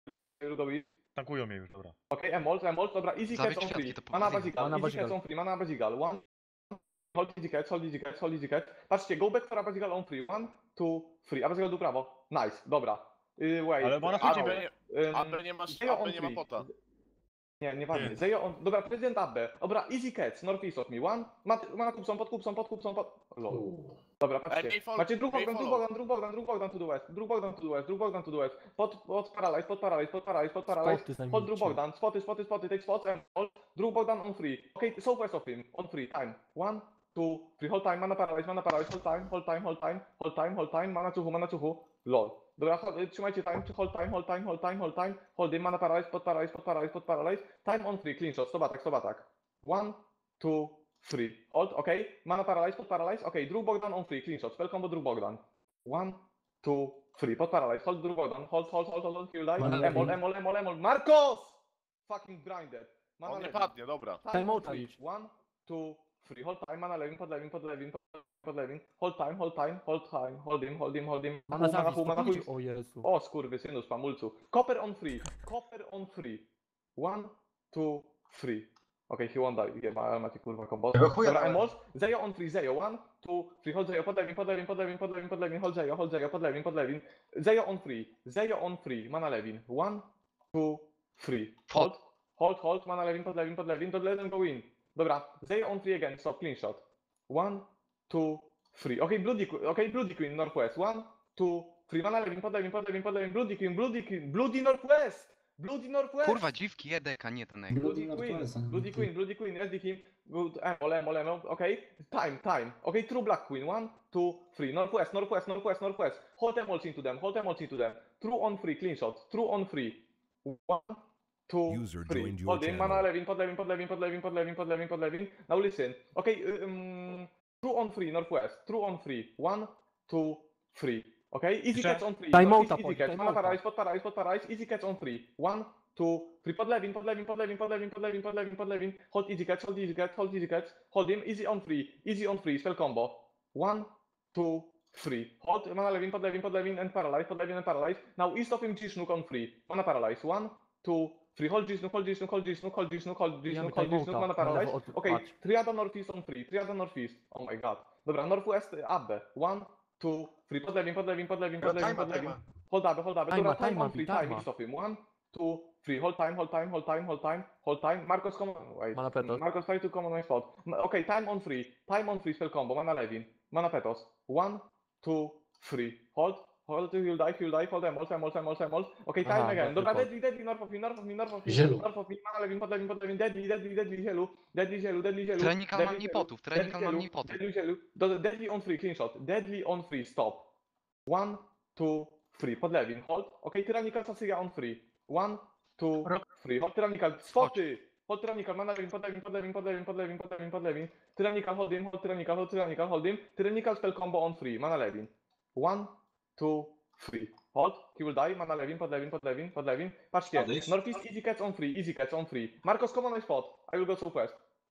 Speaker 1: I will go with.
Speaker 5: Tankują mnie już, dobra.
Speaker 1: Okay, Emerald, Emerald, dobra, easy
Speaker 7: Zabić
Speaker 1: catch on
Speaker 7: kwiatki,
Speaker 1: free.
Speaker 7: to
Speaker 1: Mana
Speaker 7: powodzenia.
Speaker 1: basical,
Speaker 9: Mana
Speaker 1: easy catch
Speaker 9: basical.
Speaker 1: on free, mana basical. One, hold easy catch, hold easy catch, hold easy catch. Patrzcie, go back for a basical on free. One, two, three. A basical do prawo. Nice, dobra. Y, wait.
Speaker 5: Ale mana
Speaker 1: Ano,
Speaker 5: wchodzi,
Speaker 2: Abbe nie,
Speaker 1: ym,
Speaker 2: Abbe nie masz,
Speaker 1: Zejo
Speaker 2: Abbe
Speaker 1: on
Speaker 2: nie ma
Speaker 1: free.
Speaker 2: pota.
Speaker 1: Nie, nieważne.
Speaker 5: Nie.
Speaker 1: Zejo on... Dobra, prezydent Abbe. Dobra, easy catch, northeast of me. One, mat, mana kupson, pod kupson, pod kupson, pod... Lol.
Speaker 3: Uuu.
Speaker 1: Dobra,
Speaker 2: Ej,
Speaker 1: patrzcie.
Speaker 2: may follow-
Speaker 1: Macie drug
Speaker 2: may
Speaker 1: Bogdan, drug
Speaker 2: follow.
Speaker 1: Bogdan, drug Bogdan, drug Bogdan to the west, drug Bogdan to the west, drug Bogdan to the west. Pod, pod paralyze, pod paralyze, pod paralyze, pod paralyze.
Speaker 9: Spoty
Speaker 1: Hold drug
Speaker 9: zajmijcie.
Speaker 1: Bogdan, spoty, spoty, spoty, take spots and hold. Drug Bogdan on free. Okay, southwest of him, on free, time. One, two, three, hold time, mana paralyze, mana paralyze, hold time, hold time, hold time, hold time, hold time, mana cuchu, mana cuchu. Lol. Dobra, hold, y, trzymajcie time, hold time, hold time, hold time, hold time, hold him, mana paralyze, pod paralyze, pod paralyze, pod paralyze. Time on free, clean shot, stop attack, stop attack. One, two, three. Hold, okay. Mana paralyze, pod paralyze, okay. Drug Bogdan on free, clean shot, spell combo Drug Bogdan. One, two, three. Pod paralyze, hold Drug Bogdan, hold, hold, hold, hold, hold, heal die.
Speaker 4: Mana
Speaker 1: Emol,
Speaker 4: lepiej.
Speaker 1: emol, emol, emol. Marcos! Fucking grinded. Mana
Speaker 2: On nie
Speaker 1: lepiej.
Speaker 2: padnie, dobra.
Speaker 1: Time
Speaker 9: Time
Speaker 1: on
Speaker 9: out
Speaker 1: free.
Speaker 9: licz.
Speaker 1: One, two, three. Hold time, mana lewin, pod lewin, pod lewin, pod- pod lewin. Hold time, hold time, hold time. Hold him, hold him, hold him.
Speaker 9: Mana
Speaker 1: Hu, mana
Speaker 9: zabić,
Speaker 1: hu, mana hu.
Speaker 9: spokójcie. O Jezu.
Speaker 1: O skurwysynus, pamulcu. Copper on free. Copper on free. One, two, three. Okay, he won't die. Nie ma, macie kurwa kombo.
Speaker 3: Tego chuja
Speaker 1: Dobra,
Speaker 3: dałem.
Speaker 1: Emos. Zejo on free, Zejo. One, two, three. Hold Zejo, pod lewin, pod lewin, pod lewin, pod lewin, pod lewin. Hold Zejo, hold Zejo, pod lewin, pod lewin. Zejo on free. Zejo on free. Mana lewin. One, two, three. Hold. Hold, hold. Mana lewin, pod lewin, pod lewin. Don't let them go in. Dobra, Zejo on free again. Stop, clean shot. One, two, three. Okay, Bloody Queen, okay, Bloody Queen, Northwest. One, two, three. Mana lewin, pod lewin, pod lewin, pod lewin. Bloody Queen, Bloody Queen, Bloody Northwest! Bloody Northwest!
Speaker 7: Kurwa, dziwki, jedek, a nie ten egg.
Speaker 1: Bloody
Speaker 4: Bloody
Speaker 1: Queen,
Speaker 4: Northwest,
Speaker 1: Bloody Queen, Bloody Queen, ready him. Good, emol, emol, emol, okay. Time, time. Okay, True Black Queen. One, two, three. Northwest, Northwest, Northwest, Northwest. Hold emols into them, hold emols into them. True on free, clean shot. True on free. One, two,
Speaker 8: User
Speaker 1: three.
Speaker 8: joined your
Speaker 1: Hold him, mana
Speaker 8: channel.
Speaker 1: lewin, pod lewin, pod lewin, pod lewin, pod lewin, pod lewin, pod lewin. Now listen. Okay, um, True on free, Northwest. True on free. One, two, three. Okay, easy
Speaker 5: Jeszcze?
Speaker 1: catch on free.
Speaker 9: Time
Speaker 1: Northeast,
Speaker 9: outa
Speaker 1: easy
Speaker 9: chodzi,
Speaker 1: catch.
Speaker 9: time
Speaker 1: Mana
Speaker 9: outa.
Speaker 1: paralyze, pod paralyze, pod paralyze. Easy catch on free. One, two, three. Pod lewin, pod lewin, pod lewin, pod lewin, pod lewin, pod lewin, pod lewin. Hold easy catch, hold easy catch, hold easy catch. Hold him, easy on free, easy on free. Spell combo. One, two, three. Hold, mana lewin, pod lewin, pod lewin, and paralyze, pod lewin and paralyze. Now east of him G-Snook on free. Mana paralyze. One, two, three. Hold G-Snook, hold G-Snook, hold G-Snook, hold G-Snook, hold
Speaker 9: Bijamy
Speaker 1: G-Snook, hold
Speaker 9: time
Speaker 1: G-Snook,
Speaker 9: outa.
Speaker 1: mana
Speaker 9: Na
Speaker 1: paralyze.
Speaker 9: lewo od-
Speaker 1: Okay,
Speaker 9: patrz.
Speaker 1: Triada Northeast on free, Triada Northeast. Oh my god. Dobra, Northwest, Abbe. One, two, three. Pod lewin, pod lewin, pod lewin, pod lewin, pod lewin. Hold Abbe, hold Abbe.
Speaker 9: Time'a,
Speaker 1: Dobra, time
Speaker 9: time'a,
Speaker 1: on free,
Speaker 9: time'a.
Speaker 1: time east of him. One, two, three. Hold time, hold time, hold time, hold time, hold time. Marcos, come on. Wait.
Speaker 9: Mana petos.
Speaker 1: Marcos, try to come on my spot. Ma- Okay, time on free. Time on free spell combo. Mana Levin. Mana Petos. One, two, three. Hold. Hold till he'll die, he'll die. Hold them, hold them, hold them, hold them, hold. Okay, time
Speaker 9: Aha,
Speaker 1: again.
Speaker 9: dobry
Speaker 1: Dobra,
Speaker 9: pod.
Speaker 1: deadly, deadly, north of me, north of me, north of me.
Speaker 3: Zielu.
Speaker 1: North of me, mana Levin, pod Levin, pod Levin. Deadly, deadly, deadly, zielu. Deadly, zielu, deadly, zielu.
Speaker 7: Trenikal
Speaker 1: Deadly
Speaker 7: mam
Speaker 1: zielu,
Speaker 7: nipotów,
Speaker 1: deadly
Speaker 7: trenikal mam
Speaker 1: zielu,
Speaker 7: nipotów.
Speaker 1: Deadly, zielu. Do- Deadly on free, clean shot. Deadly on free, stop. One, two, three. Pod Levin, hold. Okay, Tyrannical Sasyga on free. One, two, three. Hold Tyrannical. Spoty! Hold Tyrannical, mana Levin, pod Levin, pod Levin, pod Levin, pod Levin, pod Levin, pod Levin. Tyrannical, hold him, hold Tyrannical, hold Tyrannical, hold him. Tyrannical spell combo on free, mana Levin. One, two, three. Hold, he will die, mana Levin, pod Levin, pod Levin, pod Levin. Patrzcie,
Speaker 3: Odejdź.
Speaker 1: Northeast easy catch on free, easy catch on free. Marcos, come on my spot, I will go southwest.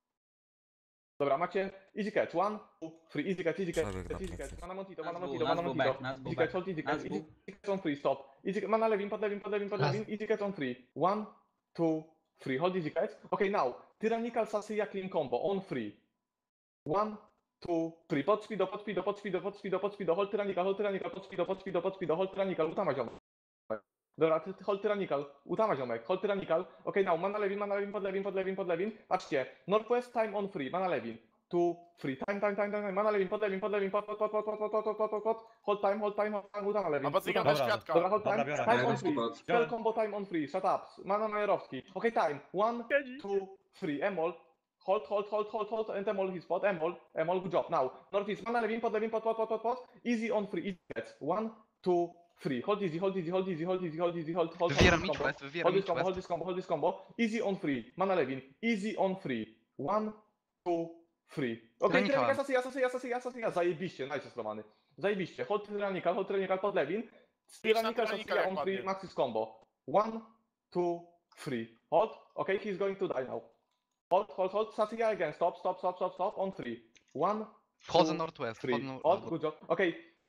Speaker 1: Dobra, macie easy catch, one, two, three, easy catch, easy catch,
Speaker 8: Szereg na
Speaker 1: easy catch,
Speaker 8: plecy.
Speaker 1: mana Montito,
Speaker 10: Nas
Speaker 1: mana
Speaker 10: był,
Speaker 1: Montito,
Speaker 10: nas
Speaker 1: mana
Speaker 10: był
Speaker 1: Montito.
Speaker 10: back, nas był
Speaker 1: Easy
Speaker 10: back.
Speaker 1: catch, hold easy
Speaker 10: Nas
Speaker 1: catch,
Speaker 10: był.
Speaker 1: easy catch on free, stop. Easy, mana Levin, pod Levin, pod Levin, pod
Speaker 3: Raz.
Speaker 1: Levin, easy catch on free. One, two, three, hold easy catch. Okay, now, Tyrannical Sasyya clean combo on free. One, two, three. Pod speedo, pod speedo, pod speedo, pod speedo, pod speedo. Hold Tyrannical, hold Tyrannical, pod speedo, pod speedo, pod speedo. Hold Tyrannical, utama ziomek. Dobra, ty, ty hold Tyrannical, utama ziomek. Hold Tyrannical. Okay, now, mana Levin, mana Levin, pod Levin, pod Levin, pod Levin. Patrzcie, Northwest time on free, mana Levin. Two, three. Time, time, time, time, time. Mana Levin, pod Levin, pod Levin, pod, pod, pod, pod, pod, pod, pod, pod, pod, pod. Hold time, hold time, hold time, utama Levin.
Speaker 2: A Bazyga
Speaker 1: Utama.
Speaker 2: też
Speaker 5: Dobra,
Speaker 2: kwiatka.
Speaker 1: Dobra, hold
Speaker 5: Dobra,
Speaker 1: time,
Speaker 5: biorę.
Speaker 1: time
Speaker 10: Ja
Speaker 1: on
Speaker 10: na
Speaker 1: free.
Speaker 10: spot.
Speaker 1: Spell combo time on free, shut up. Mana Majerowski. Okay, time. One, two, three. Emol. Hold, hold, hold, hold, hold, and Emol his spot. Emol, Emol, good job. Now, Northeast, mana Levin, pod Levin, pod, pod, pod, pod, pod. Easy on free, easy gets. One, two, three. Hold easy, hold easy, hold easy, hold easy, hold easy, hold, hold, hold
Speaker 7: Wywieram
Speaker 1: this
Speaker 7: Mitch
Speaker 1: combo.
Speaker 7: West, wywieram
Speaker 1: Hold this
Speaker 7: Mitch
Speaker 1: combo, hold
Speaker 7: West.
Speaker 1: this combo, hold this combo. Easy on free. Mana Levin, easy on free. One, two, three. Okay,
Speaker 7: Tyrannical.
Speaker 1: Tyrannical, Sasyya, Sasyya, Sasyya, Sasyya. Zajebiście, nice stromany. Zajebiście. Hold Tyrannical, hold Tyrannical pod Levin. Tyrannical,
Speaker 2: Tyrannical,
Speaker 1: Sasyya
Speaker 2: jak
Speaker 1: on free,
Speaker 2: padnie.
Speaker 1: Maxis combo. One, two, three. Hold. Okay, he's going to die now. Hold, hold, hold. Sasyya again. Stop, stop, stop, stop, stop. On three. One,
Speaker 7: Wchodzę
Speaker 1: two,
Speaker 7: Northwest,
Speaker 1: three.
Speaker 7: wchodzę
Speaker 1: Hold,
Speaker 7: Northwest.
Speaker 1: good job. Okay,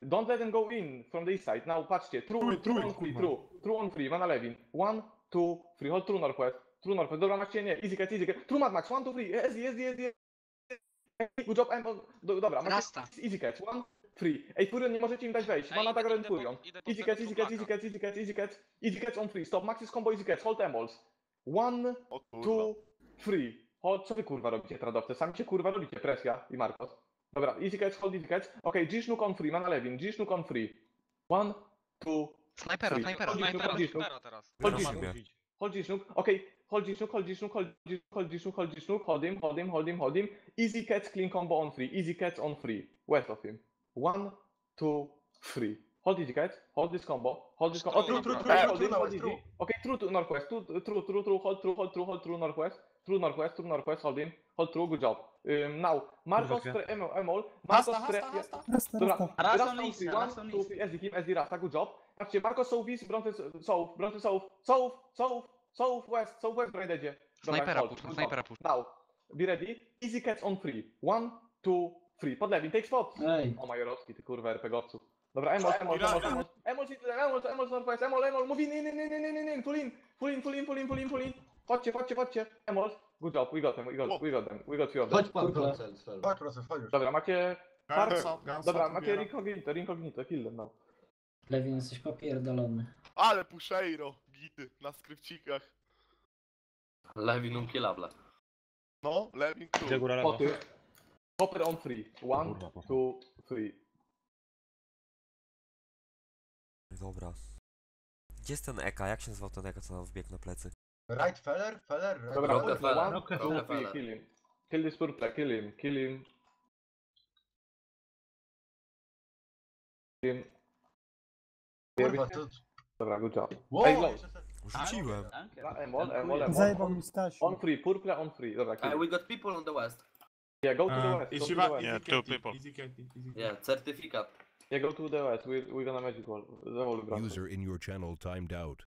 Speaker 1: Don't let them go in from the east side. Now patrzcie, true,
Speaker 6: Trój,
Speaker 1: true
Speaker 6: trój,
Speaker 1: on free,
Speaker 6: kurwa.
Speaker 1: true, true on free, mana Levin. One, two, three, hold true northwest, true northwest, dobra macie nie, easy catch, easy catch, true Mad Max, one, two, three, easy, easy, easy, good job, Emo, do, dobra, macie
Speaker 8: Rasta.
Speaker 1: easy catch, one, three, ej Furion nie możecie im dać wejść, mana Dagger and Furion, easy catch, easy catch, easy catch, easy catch, easy catch, easy catch on free, stop, max is combo, easy catch, hold emeralds, one,
Speaker 2: O kurwa.
Speaker 1: two, three, hold, co wy kurwa robicie tradowcy, sami się kurwa robicie, Presja i Marcos. Dobra, easy catch, hold easy catch, okej, G-Snook on free, mana Levin, G-Snook on free, one, two,
Speaker 7: Snajpera,
Speaker 1: three,
Speaker 7: snajpera,
Speaker 1: hold G-Snook, hold G-Snook, hold G-Snook, hold G-Snook, okej, hold G-Snook, hold G-Snook, hold G-Snook, hold G-Snook, hold G-Snook, hold him, hold him, hold him, hold him, easy catch, clean combo on free, easy catch on free, west of him, one, two, three, hold easy catch, hold this combo, hold this combo,
Speaker 8: True,
Speaker 1: oh, true,
Speaker 8: true,
Speaker 1: true,
Speaker 8: true,
Speaker 1: hold
Speaker 8: true,
Speaker 1: him,
Speaker 8: true,
Speaker 1: hold
Speaker 8: true.
Speaker 1: easy, okay, true to northwest, true, true, true, true, hold, true, hold, true, hold, true northwest, true northwest, true northwest, hold him, hold true, good job. Um, now, Marcos,
Speaker 5: Kurwa,
Speaker 1: pre, Emol, Emol, Marcos,
Speaker 8: Hasta,
Speaker 1: pre,
Speaker 8: hasta, hasta.
Speaker 6: Rasta,
Speaker 1: dobra,
Speaker 6: rasta.
Speaker 8: Raz
Speaker 1: raz
Speaker 8: on
Speaker 1: on
Speaker 8: list,
Speaker 1: free,
Speaker 8: raz
Speaker 1: one,
Speaker 8: on
Speaker 1: two,
Speaker 8: list.
Speaker 1: three, S D him, S D Rasta, good job. Patrzcie, Marcos south east, Bronty south, Bronty south, south, south, south west, south west, Braidedzie.
Speaker 7: Snajpera
Speaker 1: hold,
Speaker 7: puszczę,
Speaker 1: good
Speaker 7: snajpera
Speaker 1: job.
Speaker 7: puszczę.
Speaker 1: Now, be ready, easy catch on free, one, two, three, pod lewin, take spot.
Speaker 4: Ej,
Speaker 1: O Majorowski, ty kurwa RPGowcu. Dobra, Emol, Emol,
Speaker 2: Gra-
Speaker 1: Emol, Emol, Emol, Emol, Emol, Northwest, Emol, Emol, move in, in, in, in, in, in, in, full in, full in, full in, full in, full in, full in. Chodźcie, chodźcie, chodźcie, Emol, good job, we got them, we got, we got them, we got few of them.
Speaker 3: Chodź pan
Speaker 4: Kurwa.
Speaker 3: procent, Sfer.
Speaker 6: Chodź, proszę, chodź już.
Speaker 1: Dobra, macie,
Speaker 6: Gardę,
Speaker 1: Park-
Speaker 6: gardę,
Speaker 1: dobra,
Speaker 6: co
Speaker 1: macie
Speaker 6: biera?
Speaker 1: Incognito, Incognito, kill them now.
Speaker 4: Lewin, jesteś popierdolony.
Speaker 2: Ale Pusheiro, gity, na skrypcikach.
Speaker 8: Lewin unkillable.
Speaker 2: No, Levin
Speaker 5: Idę
Speaker 2: Crew.
Speaker 5: góra lewo.
Speaker 1: Poty, Copper on free, one,
Speaker 5: Kurwa, poszło.
Speaker 1: two, three.
Speaker 10: Dobra. Gdzie jest ten Eka? Jak się nazywał ten Eka, co nam wbiegł na plecy?
Speaker 6: Right feller, feller, right
Speaker 1: Dobra,
Speaker 8: Rockefeller.
Speaker 1: purple, one,
Speaker 5: Rockefeller.
Speaker 1: two, three, kill him. Kill this purple, kill him, kill him. Kill him.
Speaker 6: Kurwa, to...
Speaker 1: Dobra, good job.
Speaker 6: Wow,
Speaker 1: Ej, go.
Speaker 6: jeszcze se-
Speaker 10: Rzuciłem.
Speaker 1: Na Emol, Emol, Emol.
Speaker 6: Zajebał mi Stasiu.
Speaker 1: On free, purple on free. Dobra, kill.
Speaker 8: we got people on the west.
Speaker 1: Yeah, go to the
Speaker 6: Uh,
Speaker 1: west. Go
Speaker 6: easy
Speaker 1: to the
Speaker 6: wa-
Speaker 1: west.
Speaker 6: easy
Speaker 11: Yeah, two
Speaker 6: catty,
Speaker 11: people.
Speaker 6: easy catty, easy catty.
Speaker 8: Yeah, certyfikat.
Speaker 1: Yeah, go to the west. We're, we're gonna magic wall. The wall bro.
Speaker 11: User in your channel timed out.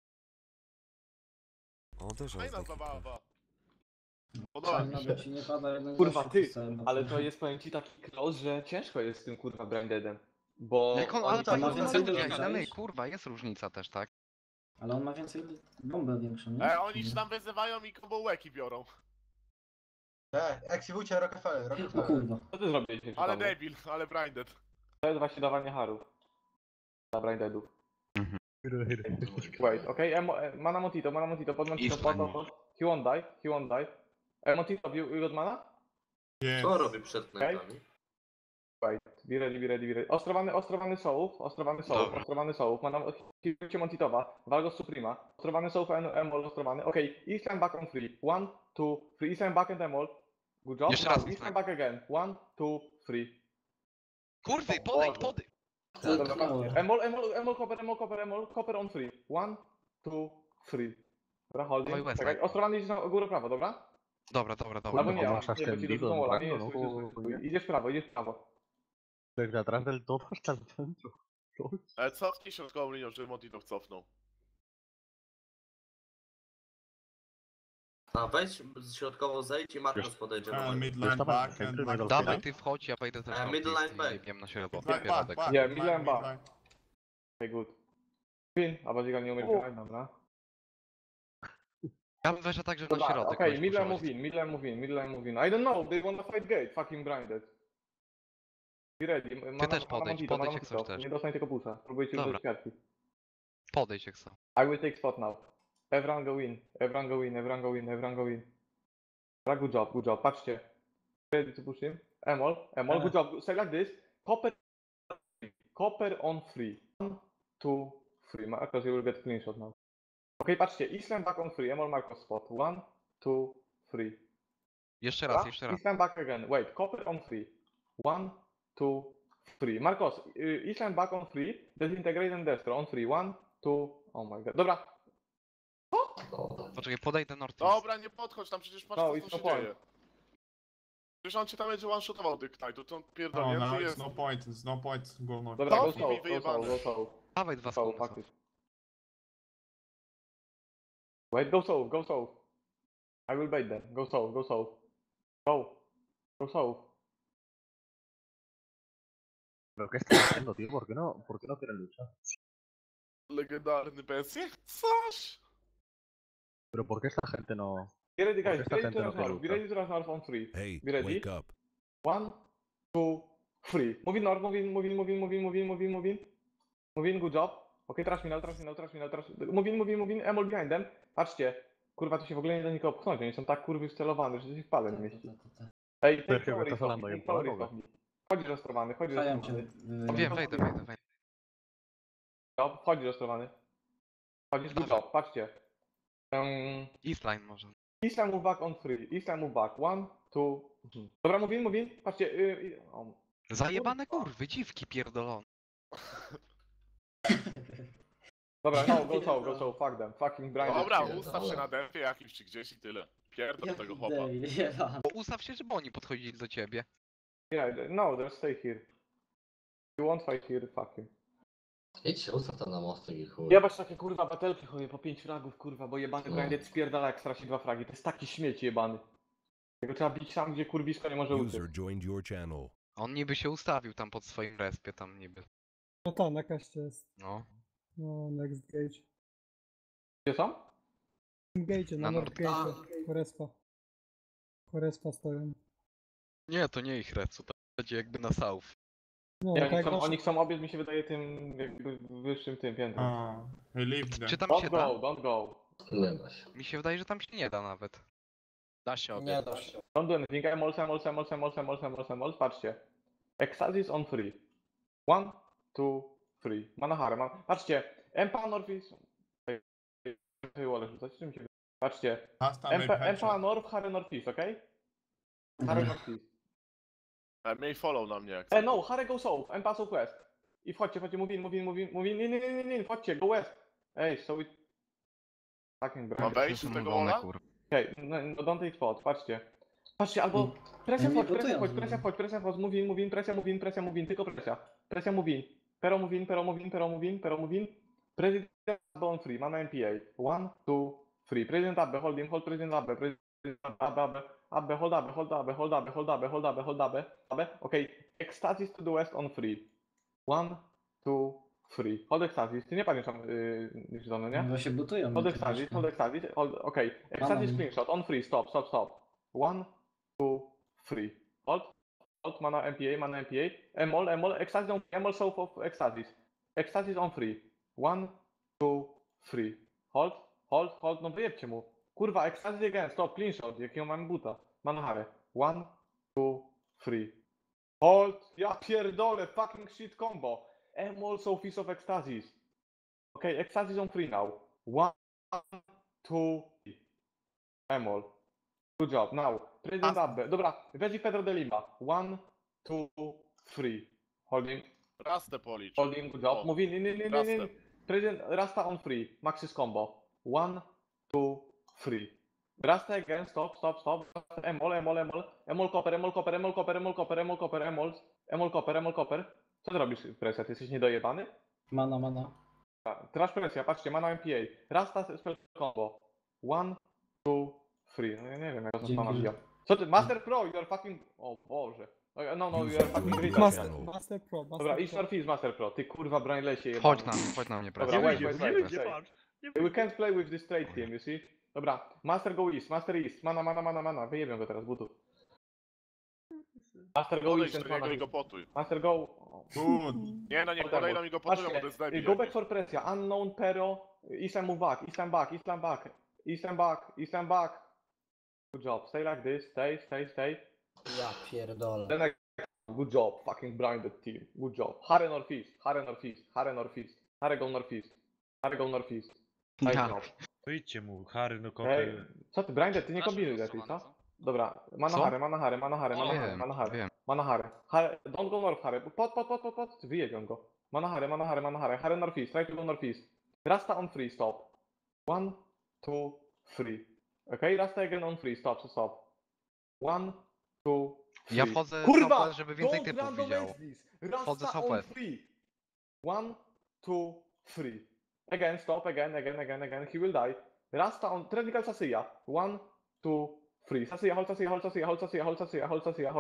Speaker 10: On też jest
Speaker 2: Fajna
Speaker 10: taki.
Speaker 2: zabawa. Podoba mi się.
Speaker 4: Nawet ci nie pada jeden
Speaker 1: Kurwa,
Speaker 4: gościu
Speaker 1: ty,
Speaker 4: w całym
Speaker 1: ale
Speaker 4: boku.
Speaker 1: to jest, powiem ci, taki close, że ciężko jest z tym kurwa Brandedem. Bo
Speaker 7: Jak on,
Speaker 1: oni
Speaker 7: ale
Speaker 1: tak
Speaker 7: tak,
Speaker 4: ma
Speaker 7: no,
Speaker 4: więcej
Speaker 7: no,
Speaker 4: ludzi,
Speaker 7: no,
Speaker 4: wiesz?
Speaker 7: kurwa, jest różnica też, tak?
Speaker 4: Ale on ma więcej bombę większą, nie?
Speaker 2: E, oni się tam wyzywają i combo łeki biorą.
Speaker 6: Tak, eksibujcie Rockefeller,
Speaker 4: O
Speaker 6: Rockefeller.
Speaker 4: kurwa.
Speaker 1: Co ty zrobiłeś?
Speaker 2: Ale debil, ale blinded.
Speaker 1: To jest właśnie dawanie harów. Dla Brandedów. Wait, okej, okay. Mana Montito, Mana Montito, pod Montito,
Speaker 7: East
Speaker 1: pod,
Speaker 7: line.
Speaker 1: pod, pod. He won't die, he won't die. E, Montito, you, you got mana?
Speaker 6: Nie.
Speaker 8: Co robi przed knajpami?
Speaker 1: Wait, be ready, be ready, be ready. Ostrowany, ostrowany sołów, ostrowany sołów,
Speaker 7: Dobra.
Speaker 1: ostrowany sołów. Mana, Kicie Montitowa, Valgo Suprema. Ostrowany sołów, Emol, ostrowany. Okej, okay. Eastline back on free. One, two, three. Eastline back and Emol. Good job.
Speaker 7: Jeszcze
Speaker 1: Now,
Speaker 7: raz,
Speaker 1: Eastline
Speaker 7: Eastline.
Speaker 1: back again. One, two, three.
Speaker 7: Kurwy,
Speaker 1: O
Speaker 7: podejdź,
Speaker 1: Boże.
Speaker 7: podejdź!
Speaker 1: Dobra,
Speaker 4: Zetknąłem.
Speaker 1: patrzcie. Emol, Emol, Emol, Copper, Emol, Copper, Emol. Copper on free. One, two, three. Dobra,
Speaker 7: Dawaj,
Speaker 1: holding.
Speaker 7: West
Speaker 1: Czekaj,
Speaker 7: Line.
Speaker 1: ostrowany idziesz na górę prawo, dobra?
Speaker 7: Dobra, dobra, dobra.
Speaker 1: Albo nie,
Speaker 5: no,
Speaker 1: nie,
Speaker 5: masz
Speaker 1: bo ci
Speaker 5: ten
Speaker 1: dorzucą
Speaker 5: Bigon,
Speaker 1: wola.
Speaker 5: tak?
Speaker 1: Nie, nie,
Speaker 5: No,
Speaker 1: stój,
Speaker 5: no,
Speaker 1: stój,
Speaker 5: no,
Speaker 1: stój.
Speaker 5: nie.
Speaker 1: Idziesz w prawo, idziesz w prawo.
Speaker 5: Jak na transfer, to masz tam centrum.
Speaker 2: E, cofnij środkową linią, żeby Montito cofnął.
Speaker 8: A weź z środkową zejdź i Marcos podejdzie do
Speaker 6: Uh,
Speaker 8: mnie.
Speaker 6: midline
Speaker 5: Już tam
Speaker 6: back
Speaker 5: mam,
Speaker 6: and
Speaker 5: ten
Speaker 6: back.
Speaker 5: tryb
Speaker 7: Dawaj, ty wchodź, ja wejdę też
Speaker 8: E,
Speaker 7: na
Speaker 8: middle line
Speaker 7: i
Speaker 8: back.
Speaker 7: wiem na środku.
Speaker 6: Back,
Speaker 7: Pierdolę.
Speaker 6: back, back.
Speaker 1: Yeah,
Speaker 6: midline,
Speaker 1: midline back.
Speaker 6: midline.
Speaker 1: Okay, good. Spin, a Baziga nie umie grać, dobra.
Speaker 7: Ja bym weszła tak, że na
Speaker 1: Dobra,
Speaker 7: środek.
Speaker 1: okej,
Speaker 7: gość
Speaker 1: midline
Speaker 7: puszować.
Speaker 1: move in, midline move in, midline move in. I don't know, they wanna fight gate, fucking blinded. Be ready, mana,
Speaker 7: też
Speaker 1: mana
Speaker 7: podejdź,
Speaker 1: Montito,
Speaker 7: podejdź
Speaker 1: mana
Speaker 7: jak coś
Speaker 1: Montito.
Speaker 7: też.
Speaker 1: Nie dostań tego pusza, próbujcie
Speaker 7: Dobra.
Speaker 1: użyć kartki.
Speaker 7: Podejdź jak chcę.
Speaker 1: I will take spot now. Everyone go in, everyone go in, everyone go in, everyone go in. Right, good job, good job, patrzcie. Ready to push him? Emol, Emol, good job, say like this. Copper, Copper on free. One, two, three, Marcos, you will get clean shot now. Okay, patrzcie, Islam back on free, Emol Marcos spot. One, two, three.
Speaker 7: Jeszcze raz, jeszcze raz.
Speaker 1: Islam back again. Wait, Copper on free. One, two, three. Marcos, y, Islam back on free. Disintegrate and Destro on free. One, two. Oh my god. Dobra.
Speaker 7: Poczekaj, podejdę North.
Speaker 2: Dobra, nie podchodź, tam przecież patrz
Speaker 1: No,
Speaker 2: co
Speaker 1: it's
Speaker 2: tu
Speaker 1: no
Speaker 2: się
Speaker 1: point.
Speaker 2: dzieje. Przecież on cię tam będzie one-shotował tych knajtów, to on
Speaker 6: No,
Speaker 2: pierdolnie,
Speaker 6: no,
Speaker 2: to
Speaker 6: it's
Speaker 2: jest...
Speaker 6: no point, it's no point, go north.
Speaker 1: Dobra, go
Speaker 2: Cofnij mi
Speaker 1: south, go
Speaker 2: wyjebane.
Speaker 1: south, go south.
Speaker 7: Dawaj dwa
Speaker 1: South,
Speaker 7: sekundy.
Speaker 1: faktycznie. Wait, go south, go south. I will bait them. Go south, go south. Go. Go south.
Speaker 5: ¿Pero qué estás haciendo, tío? ¿Por qué no, por qué no quieres luchar?
Speaker 2: Legendarny bez. Jak coś?
Speaker 5: ¿Pero por qué esta gente no...?
Speaker 1: Be ready,
Speaker 5: ¿Por qué
Speaker 1: guys.
Speaker 5: esta
Speaker 1: Be ready
Speaker 5: gente
Speaker 1: to
Speaker 5: no
Speaker 1: rush
Speaker 5: quiere
Speaker 1: north. Be
Speaker 5: luchar?
Speaker 1: ready to rush north on three.
Speaker 11: Hey,
Speaker 1: Be ready.
Speaker 11: wake up.
Speaker 1: One, two, three. Move in north, move in, move in, move in, move in, move in, move in, move in. Move in, good job. Okej, trash minął, trash minął, trash minął, trash... Move in, move in, move in, Emol behind them. Patrzcie. Kurwa, tu się w ogóle nie da nikogo pchnąć, oni są tak kurwy wcelowani, że się w palę nie mieści. Ej, take
Speaker 5: Sergio,
Speaker 1: flower
Speaker 5: que
Speaker 1: is
Speaker 5: estás
Speaker 1: off me,
Speaker 5: hablando
Speaker 1: take
Speaker 5: ahí por la
Speaker 1: flower is
Speaker 5: nube.
Speaker 1: off me. Chodzi rozstrowany, chodzi
Speaker 4: Pchajam cię.
Speaker 1: rozstrowany.
Speaker 4: y,
Speaker 7: Wiem, wejdę, wejdę, wejdę.
Speaker 1: Job, chodzi rozstrowany. Chodzisz, good job, patrzcie. Um,
Speaker 7: Eastline może.
Speaker 1: Islam move back on three, Islam move back, one, two... Mhm. Dobra, move in, move in, patrzcie, y, y, o.
Speaker 7: Zajebane kurwy, dziwki pierdolone.
Speaker 1: Dobra, no, go so, go so, fuck them, fucking Brian.
Speaker 2: Dobra,
Speaker 3: pierdolę.
Speaker 2: ustaw się na defie jakimś czy gdzieś i tyle. Pierdol tego chłopa.
Speaker 4: Debil, jebany.
Speaker 7: Bo ustaw się, żeby oni podchodzili do ciebie.
Speaker 1: Yeah, no, just stay here. You won't fight here, fuck him.
Speaker 3: Idź się, ustaw tam na mostek i chuj.
Speaker 1: Jebać takie kurwa batelki chodzę po pięć fragów, kurwa, bo jebany
Speaker 3: No.
Speaker 1: Brian spierdala jak straci dwa fragi, to jest taki śmieć jebany. Tego trzeba bić tam, gdzie kurwisko nie może uciec.
Speaker 11: User joined your channel.
Speaker 7: On niby się ustawił tam pod swoim respie, tam niby.
Speaker 12: No to na kaście jest.
Speaker 7: No.
Speaker 12: No, next gate.
Speaker 1: Gdzie są?
Speaker 12: W gate, na
Speaker 7: Na
Speaker 12: north gate. Korespa. Korespa stoją.
Speaker 7: Nie, to nie ich recu, to będzie jakby na south.
Speaker 12: No,
Speaker 1: Nie, oni
Speaker 12: tak,
Speaker 1: chcą,
Speaker 12: nasz-
Speaker 1: oni chcą obiec, mi się wydaje, tym jakby wyższym tym piętrem.
Speaker 6: A, leave them.
Speaker 7: Czy tam
Speaker 1: Don't
Speaker 7: się
Speaker 1: go,
Speaker 7: da?
Speaker 1: don't go.
Speaker 3: Nie da się.
Speaker 7: Mi się wydaje, że tam się nie da nawet.
Speaker 2: Da się
Speaker 6: Nie
Speaker 2: obiecać.
Speaker 1: Don't do anything, emols, emols, emols, emols, emols, emols, emols, patrzcie. Extasis on three. One, two, three. Manahare, man... Patrzcie, Empa Norfis... Ej, ej, wolę rzucać, czym się... Patrzcie,
Speaker 6: Last time
Speaker 1: Empa,
Speaker 6: I
Speaker 1: Empa North, Hare Northeast, okej? Hare Northeast.
Speaker 2: E, Miej follow na mnie jak
Speaker 1: E, no, Hare go south, Empa south west. I wchodźcie, wchodźcie, move in, move in, move in, move in, nie, nie, nie, nie, nie, wchodźcie, go west. Ej, so it... Fucking
Speaker 2: Mam
Speaker 1: bro.
Speaker 2: wejść do tego
Speaker 7: Wolne
Speaker 2: wola?
Speaker 7: kurwa.
Speaker 1: Okej, no, no don't take spot, patrzcie. Patrzcie, albo presja
Speaker 4: Nie
Speaker 1: wchodź, presja
Speaker 4: gotują
Speaker 1: wchodź,
Speaker 4: znowu.
Speaker 1: presja wchodź, presja wchodź, move in, move in, presja move in, presja move in, tylko presja. Presja move in, pero move in, pero move in, pero move in, pero move in. President Abbe on free, mana M P A. One, two, three. President Abbe, hold him, hold President Abbe, President Abbe, Abbe, Abbe, hold Abbe, hold Abbe, hold Abbe, hold Abbe, hold Abbe, hold Abbe, Abbe. Okej, Ecstasis to the west on free. One, two, three. Hold Ecstasis, ty nie pamiętasz yy, żony, nie?
Speaker 4: Bo się butują.
Speaker 1: Hold
Speaker 4: mi
Speaker 1: Ecstasis,
Speaker 4: troszkę.
Speaker 1: hold Ecstasis, hold, okej. Ecstasis
Speaker 4: Mam.
Speaker 1: screenshot, on free, stop, stop, stop. One, two, three. Hold, hold, mana M P A, mana M P A. Emol, emol, Ecstasis on emol south of Ecstasis. Ecstasis on free. One, two, three. Hold, hold, hold, no wyjebcie mu. Kurwa, Ecstasis again, stop, clean shot, jakiego mam buta. Manahare. One, two, three. Hold, ja pierdolę, fucking shit combo. Emol south of Ecstasis. Okay, Ecstasis on free now. One, two, three. Emol. Good job. Now, President Abbe. Dobra, Veggie Pedro de Lima. One, two, three. Holding,
Speaker 2: Rastę policz.
Speaker 1: holding, good job.
Speaker 2: O,
Speaker 1: Move in, in, in, in, in, in.
Speaker 2: Rastę.
Speaker 1: President Rasta on free. Maxis combo. One, two, three. Rasta again, stop, stop, stop. Emol, emol, emol. Emol copper, emol copper, emol copper, emol copper, emol copper, emol. Emol copper, emol copper. Co ty robisz, presja? Ty jesteś niedojebany?
Speaker 4: Mana, mana.
Speaker 1: Trash presja, patrzcie, mana M P A. Rasta spell combo. One, two, three. No ja nie wiem, jak to
Speaker 4: Dzięki.
Speaker 1: sama bija. Co ty? Master Pro, you are fucking... O Boże. No, no, no, you are fucking great.
Speaker 12: Master, Master Pro, Master
Speaker 1: Dobra,
Speaker 12: Pro.
Speaker 1: idź Northeast Master Pro. Ty kurwa, Brian Lesie jebany.
Speaker 7: Chodź na mnie, chodź na mnie,
Speaker 1: Dobra,
Speaker 7: prawie.
Speaker 1: wait, wait, wait, wait, wait. We can't play with this trade team, you see? Dobra, Master go East, Master East. Mana, mana, mana, mana. Wyjebią go teraz, butów. Master go
Speaker 2: Podejdź
Speaker 1: East
Speaker 2: do
Speaker 1: and
Speaker 2: niego
Speaker 1: mana.
Speaker 2: i go potuj.
Speaker 1: Master go...
Speaker 6: Good.
Speaker 2: Nie no, niech
Speaker 1: Potem,
Speaker 2: podejdą i go potują, bo to
Speaker 1: Patrzcie,
Speaker 2: jest debil.
Speaker 1: go back
Speaker 2: jakiś.
Speaker 1: for presja. Unknown, pero... Islam move back, Islam back, Islam back. Islam back, Islam back. Good job, stay like this, stay, stay, stay.
Speaker 4: Ja pierdolę.
Speaker 1: Then I... Good job, fucking blinded team. Good job. Hare Northeast, Hare Northeast, Hare Northeast. Hare go Northeast. Hare go Northeast. Nice
Speaker 7: Ja.
Speaker 1: job.
Speaker 5: Wyjdźcie mu, Harry, no
Speaker 1: Ej, co ty, blinded, ty nie kombinuj lepiej, co? Dobra, mana
Speaker 7: Co?
Speaker 1: Hare, mana Hare, mana Hare, mana Hare,
Speaker 7: Wiem,
Speaker 1: mana Hare.
Speaker 7: wiem.
Speaker 1: Mana Hare. Hare, don't go north Hare. Pot, pot, pot, pot, pot. Wyjebią go. Mana Hare, mana Hare, mana Hare. Hare northeast, try to go northeast. Rasta on free, stop. One, two, three. Okay, Rasta again on free, stop, stop, stop. One, two, three.
Speaker 7: Ja wchodzę
Speaker 1: Kurwa!
Speaker 7: southwest, żeby więcej
Speaker 1: Don't
Speaker 7: typów
Speaker 1: random
Speaker 7: widziało.
Speaker 1: exits.
Speaker 7: Wchodzę
Speaker 1: Rasta on
Speaker 7: southwest.
Speaker 1: free. One, two, three. Again, stop, again, again, again, again. He will die. Rasta on, Technical Sasiya. One, two, three. Sasiya, hold Sasiya, hold Sasiya, hold Sasiya, hold Sasiya, hold Sasiya, hold him.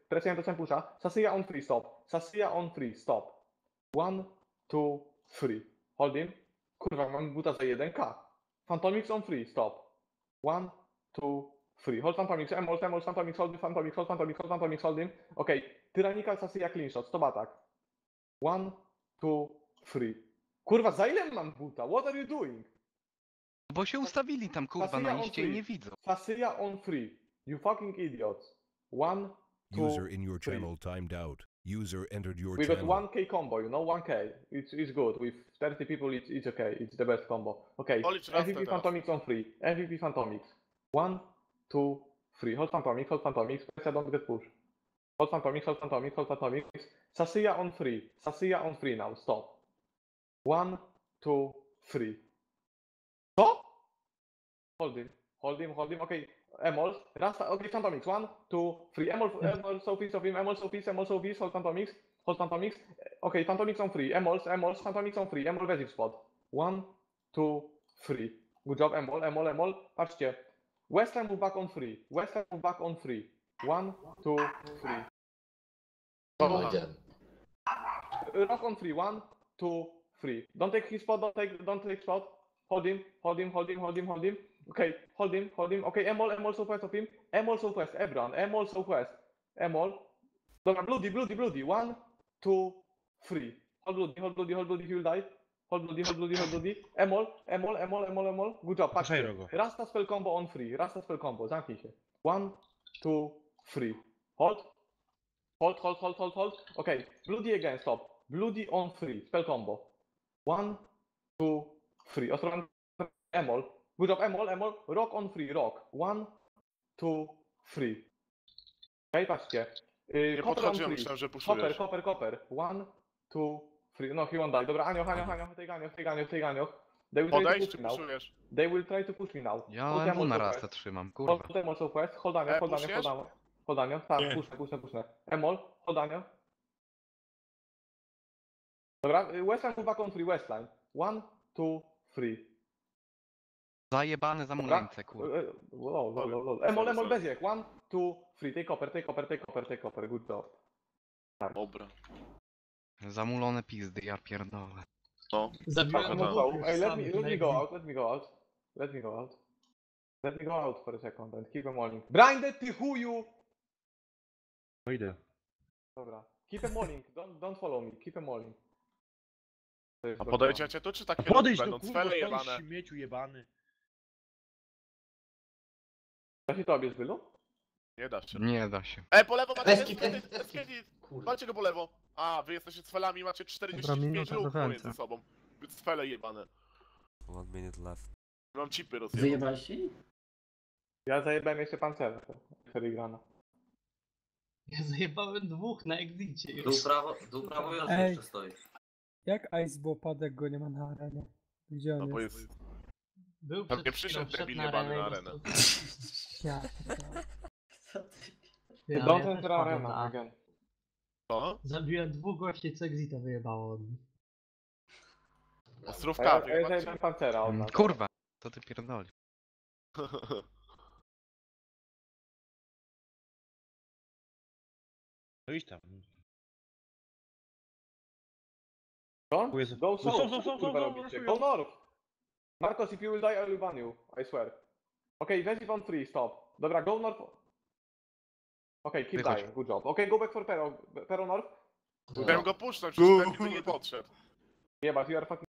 Speaker 1: Presję to pusha. Sasuya on free, stop. Sasuya on free, stop. One, two, three. Hold him. Kurwa, mam buta za jeden K. Phantomix on free, stop. One, two, three. Hold Phantomix, Emol, Emol, Phantomix, hold him, Phantomix, hold Phantomix, hold Phantomix, hold him. Okej, okay. Tyrannical Sasuya clean shot, stop attack. One, two, three. Kurwa, za ile mam buta? What are you doing?
Speaker 7: Bo się ustawili tam kurwa
Speaker 1: Sasuya
Speaker 7: na
Speaker 1: on
Speaker 7: liście i
Speaker 1: free.
Speaker 7: nie widzą.
Speaker 1: Sasuya on free. You fucking idiots. One, two,
Speaker 11: User in your
Speaker 1: three.
Speaker 11: channel timed out. User entered your
Speaker 1: We got
Speaker 11: channel.
Speaker 1: one K combo, you know, one K. It's, it's good. With thirty people, it's, it's okay. It's the best combo. Okay,
Speaker 2: Policz
Speaker 1: M
Speaker 2: raz
Speaker 1: V P
Speaker 2: teraz.
Speaker 1: Phantomix on free. M V P Phantomix. One, two, three. Hold Phantomix, hold Phantomix. Pressure don't get push. Hold Phantomix, hold Phantomix, hold Phantomix. Sasuya on free. Sasuya on free now. Stop. One, two, three. Stop! Hold him. Hold him, hold him. Okay, Emol. Rasta. Okay, Phantomix. One, two, three. Emol, Emol, so piece of him. Emol, so piece, Emol, so piece. Hold Phantomix. Hold Phantomix. Okay, Phantomix on free. Emols, Emols, Phantomix on free. Emol passive spot. One, two, three. Good job, Emol, Emol, Emol. Patrzcie. Western move back on free. Western move back on free. One, two, three.
Speaker 3: Nie ma gdzie.
Speaker 1: Rock on free. One, two, three. Don't take his spot. Don't take. Don't take spot. Hold him. Hold him. Hold him. Hold him. Hold him. Okay. Hold him. Hold him. Okay. Emol. Emol southwest of him. Emol southwest. Ebron. Emol southwest. Emol. Dobra. Bloody. Bloody. Bloody. One, two, three. Hold bloody. Hold bloody. Hold bloody. He will die. Hold bloody. Hold bloody. Hold bloody. Emol. Emol. Emol. Emol. Emol. Good job.
Speaker 5: Puszczaj
Speaker 1: Patrzcie.
Speaker 5: rogo.
Speaker 1: Rasta spell combo on free. Rasta spell combo. Zamknij się. One, two, three. Hold. Hold, hold, hold, hold, hold. Okay, Bloody again, stop. Bloody on free, spell combo. One, two, three. Ostrowan Emol. Good job, Emol, Emol. Rock on free, rock. One, two, three. Okay, patrzcie. Yy,
Speaker 2: Nie
Speaker 1: copper on
Speaker 2: podchodziłem,
Speaker 1: free.
Speaker 2: myślałem, że
Speaker 1: Copper,
Speaker 2: puszujesz.
Speaker 1: copper, copper. One, two, three. No, he won't die. Dobra, Anio, Anio, Anio, tej ganio, tej ganio, tej ganio. They will try to
Speaker 2: Podejść
Speaker 1: push
Speaker 2: czy
Speaker 1: me now.
Speaker 2: puszujesz?
Speaker 1: They will try to push me now.
Speaker 7: Ja
Speaker 1: Hold
Speaker 7: M W
Speaker 1: Emol
Speaker 7: na
Speaker 1: southwest.
Speaker 7: rastę trzymam, kurwa.
Speaker 1: Hold Emol southwest. Hold Anio,
Speaker 2: E,
Speaker 1: hold Anio,
Speaker 2: puszujesz?
Speaker 1: hold Anio. Hold Anio. Tak,
Speaker 6: Nie.
Speaker 1: puszczę, puszczę, puszczę. Emol, hold Anio. Dobra, y, Westline move back on free, Westline. One, two, three.
Speaker 7: Zajebane za
Speaker 1: Dobra.
Speaker 7: muleńce, kurwa.
Speaker 1: Y, y, Lol, lol, lol, lol.
Speaker 2: Sorry,
Speaker 1: Emol, Emol,
Speaker 2: sorry.
Speaker 1: Beziek. One, two, three. Take copper, take copper, take copper, take copper. Good job.
Speaker 2: Dobra.
Speaker 7: Zamulone pizdy, ja pierdolę.
Speaker 2: No.
Speaker 1: Emol,
Speaker 2: tak.
Speaker 1: go. Hey, let me, let me go out, let me go out. Let me go out. Let me go out for a second and keep em walling. Blinded, ty chuju!
Speaker 5: No idę.
Speaker 1: Dobra. Keep em walling, don't, don't follow me. Keep em walling. To jest
Speaker 2: A
Speaker 1: dobra.
Speaker 2: podejdziecie tu, czy takie
Speaker 5: Podejdź
Speaker 2: ruchy
Speaker 5: do
Speaker 2: będą
Speaker 5: kurwa,
Speaker 2: cwele
Speaker 5: stoi
Speaker 2: jebane?
Speaker 5: śmieciu jebany.
Speaker 1: Da się tobie zbylu?
Speaker 2: Nie da się.
Speaker 7: Nie da się.
Speaker 2: E, po lewo macie
Speaker 3: Eskit,
Speaker 2: Eskidit,
Speaker 3: eskit,
Speaker 2: Eskidit!
Speaker 3: Kurwa.
Speaker 2: Walcie go po lewo. A, wy jesteście cwelami, macie czterdzieści pięć
Speaker 9: minuta do
Speaker 2: ruch
Speaker 9: końca.
Speaker 2: między sobą. Wy cwele jebane.
Speaker 10: One minute left.
Speaker 2: Mam chipy rozjebane.
Speaker 4: Wyjebaliście?
Speaker 1: Ja zajebałem jeszcze pancerę. Filigrana.
Speaker 3: Ja zajebałem dwóch na exicie
Speaker 8: Dół prawo, dół prawo już
Speaker 12: Ej.
Speaker 8: jeszcze stoi.
Speaker 12: Jak Ice był padek go nie ma na arenie? Gdzie on
Speaker 2: No bo
Speaker 12: jest?
Speaker 2: jest...
Speaker 3: Był
Speaker 2: Pewnie
Speaker 3: przed
Speaker 2: przyszedł
Speaker 3: chwilą,
Speaker 2: debil
Speaker 3: wszedł
Speaker 2: jebany na
Speaker 3: i
Speaker 2: arenę.
Speaker 3: dostał-
Speaker 12: Ja, pierdolę.
Speaker 4: Co ty?
Speaker 3: Ja,
Speaker 1: Don't
Speaker 3: ja też
Speaker 1: enter
Speaker 3: padłem
Speaker 1: arena
Speaker 3: na-
Speaker 1: again.
Speaker 2: Co?
Speaker 3: Zabiłem dwóch gości, co exita wyjebało od nich.
Speaker 1: A ja,
Speaker 2: Ostrówka,
Speaker 1: a ja zajebałem pancera od nas.
Speaker 7: Kurwa, co ty pierdoli?
Speaker 5: No idź tam.
Speaker 1: Go,
Speaker 5: Chuj jest-
Speaker 1: go
Speaker 5: No
Speaker 1: south,
Speaker 5: są,
Speaker 1: co
Speaker 5: są, są,
Speaker 1: kurwa
Speaker 5: są,
Speaker 1: robicie?
Speaker 5: raszują.
Speaker 1: Go north! Marcos, if you will die, I will ban you. I swear. Okay, Vesip on free, stop. Dobra, go north. Okay, keep
Speaker 7: Wychodź.
Speaker 1: dying, good job. Okay, go back for Pero, Pero north.
Speaker 2: Chciałem go puszczać, przecież ten nigdy nie podszedł.
Speaker 1: Yeah, but you are fucking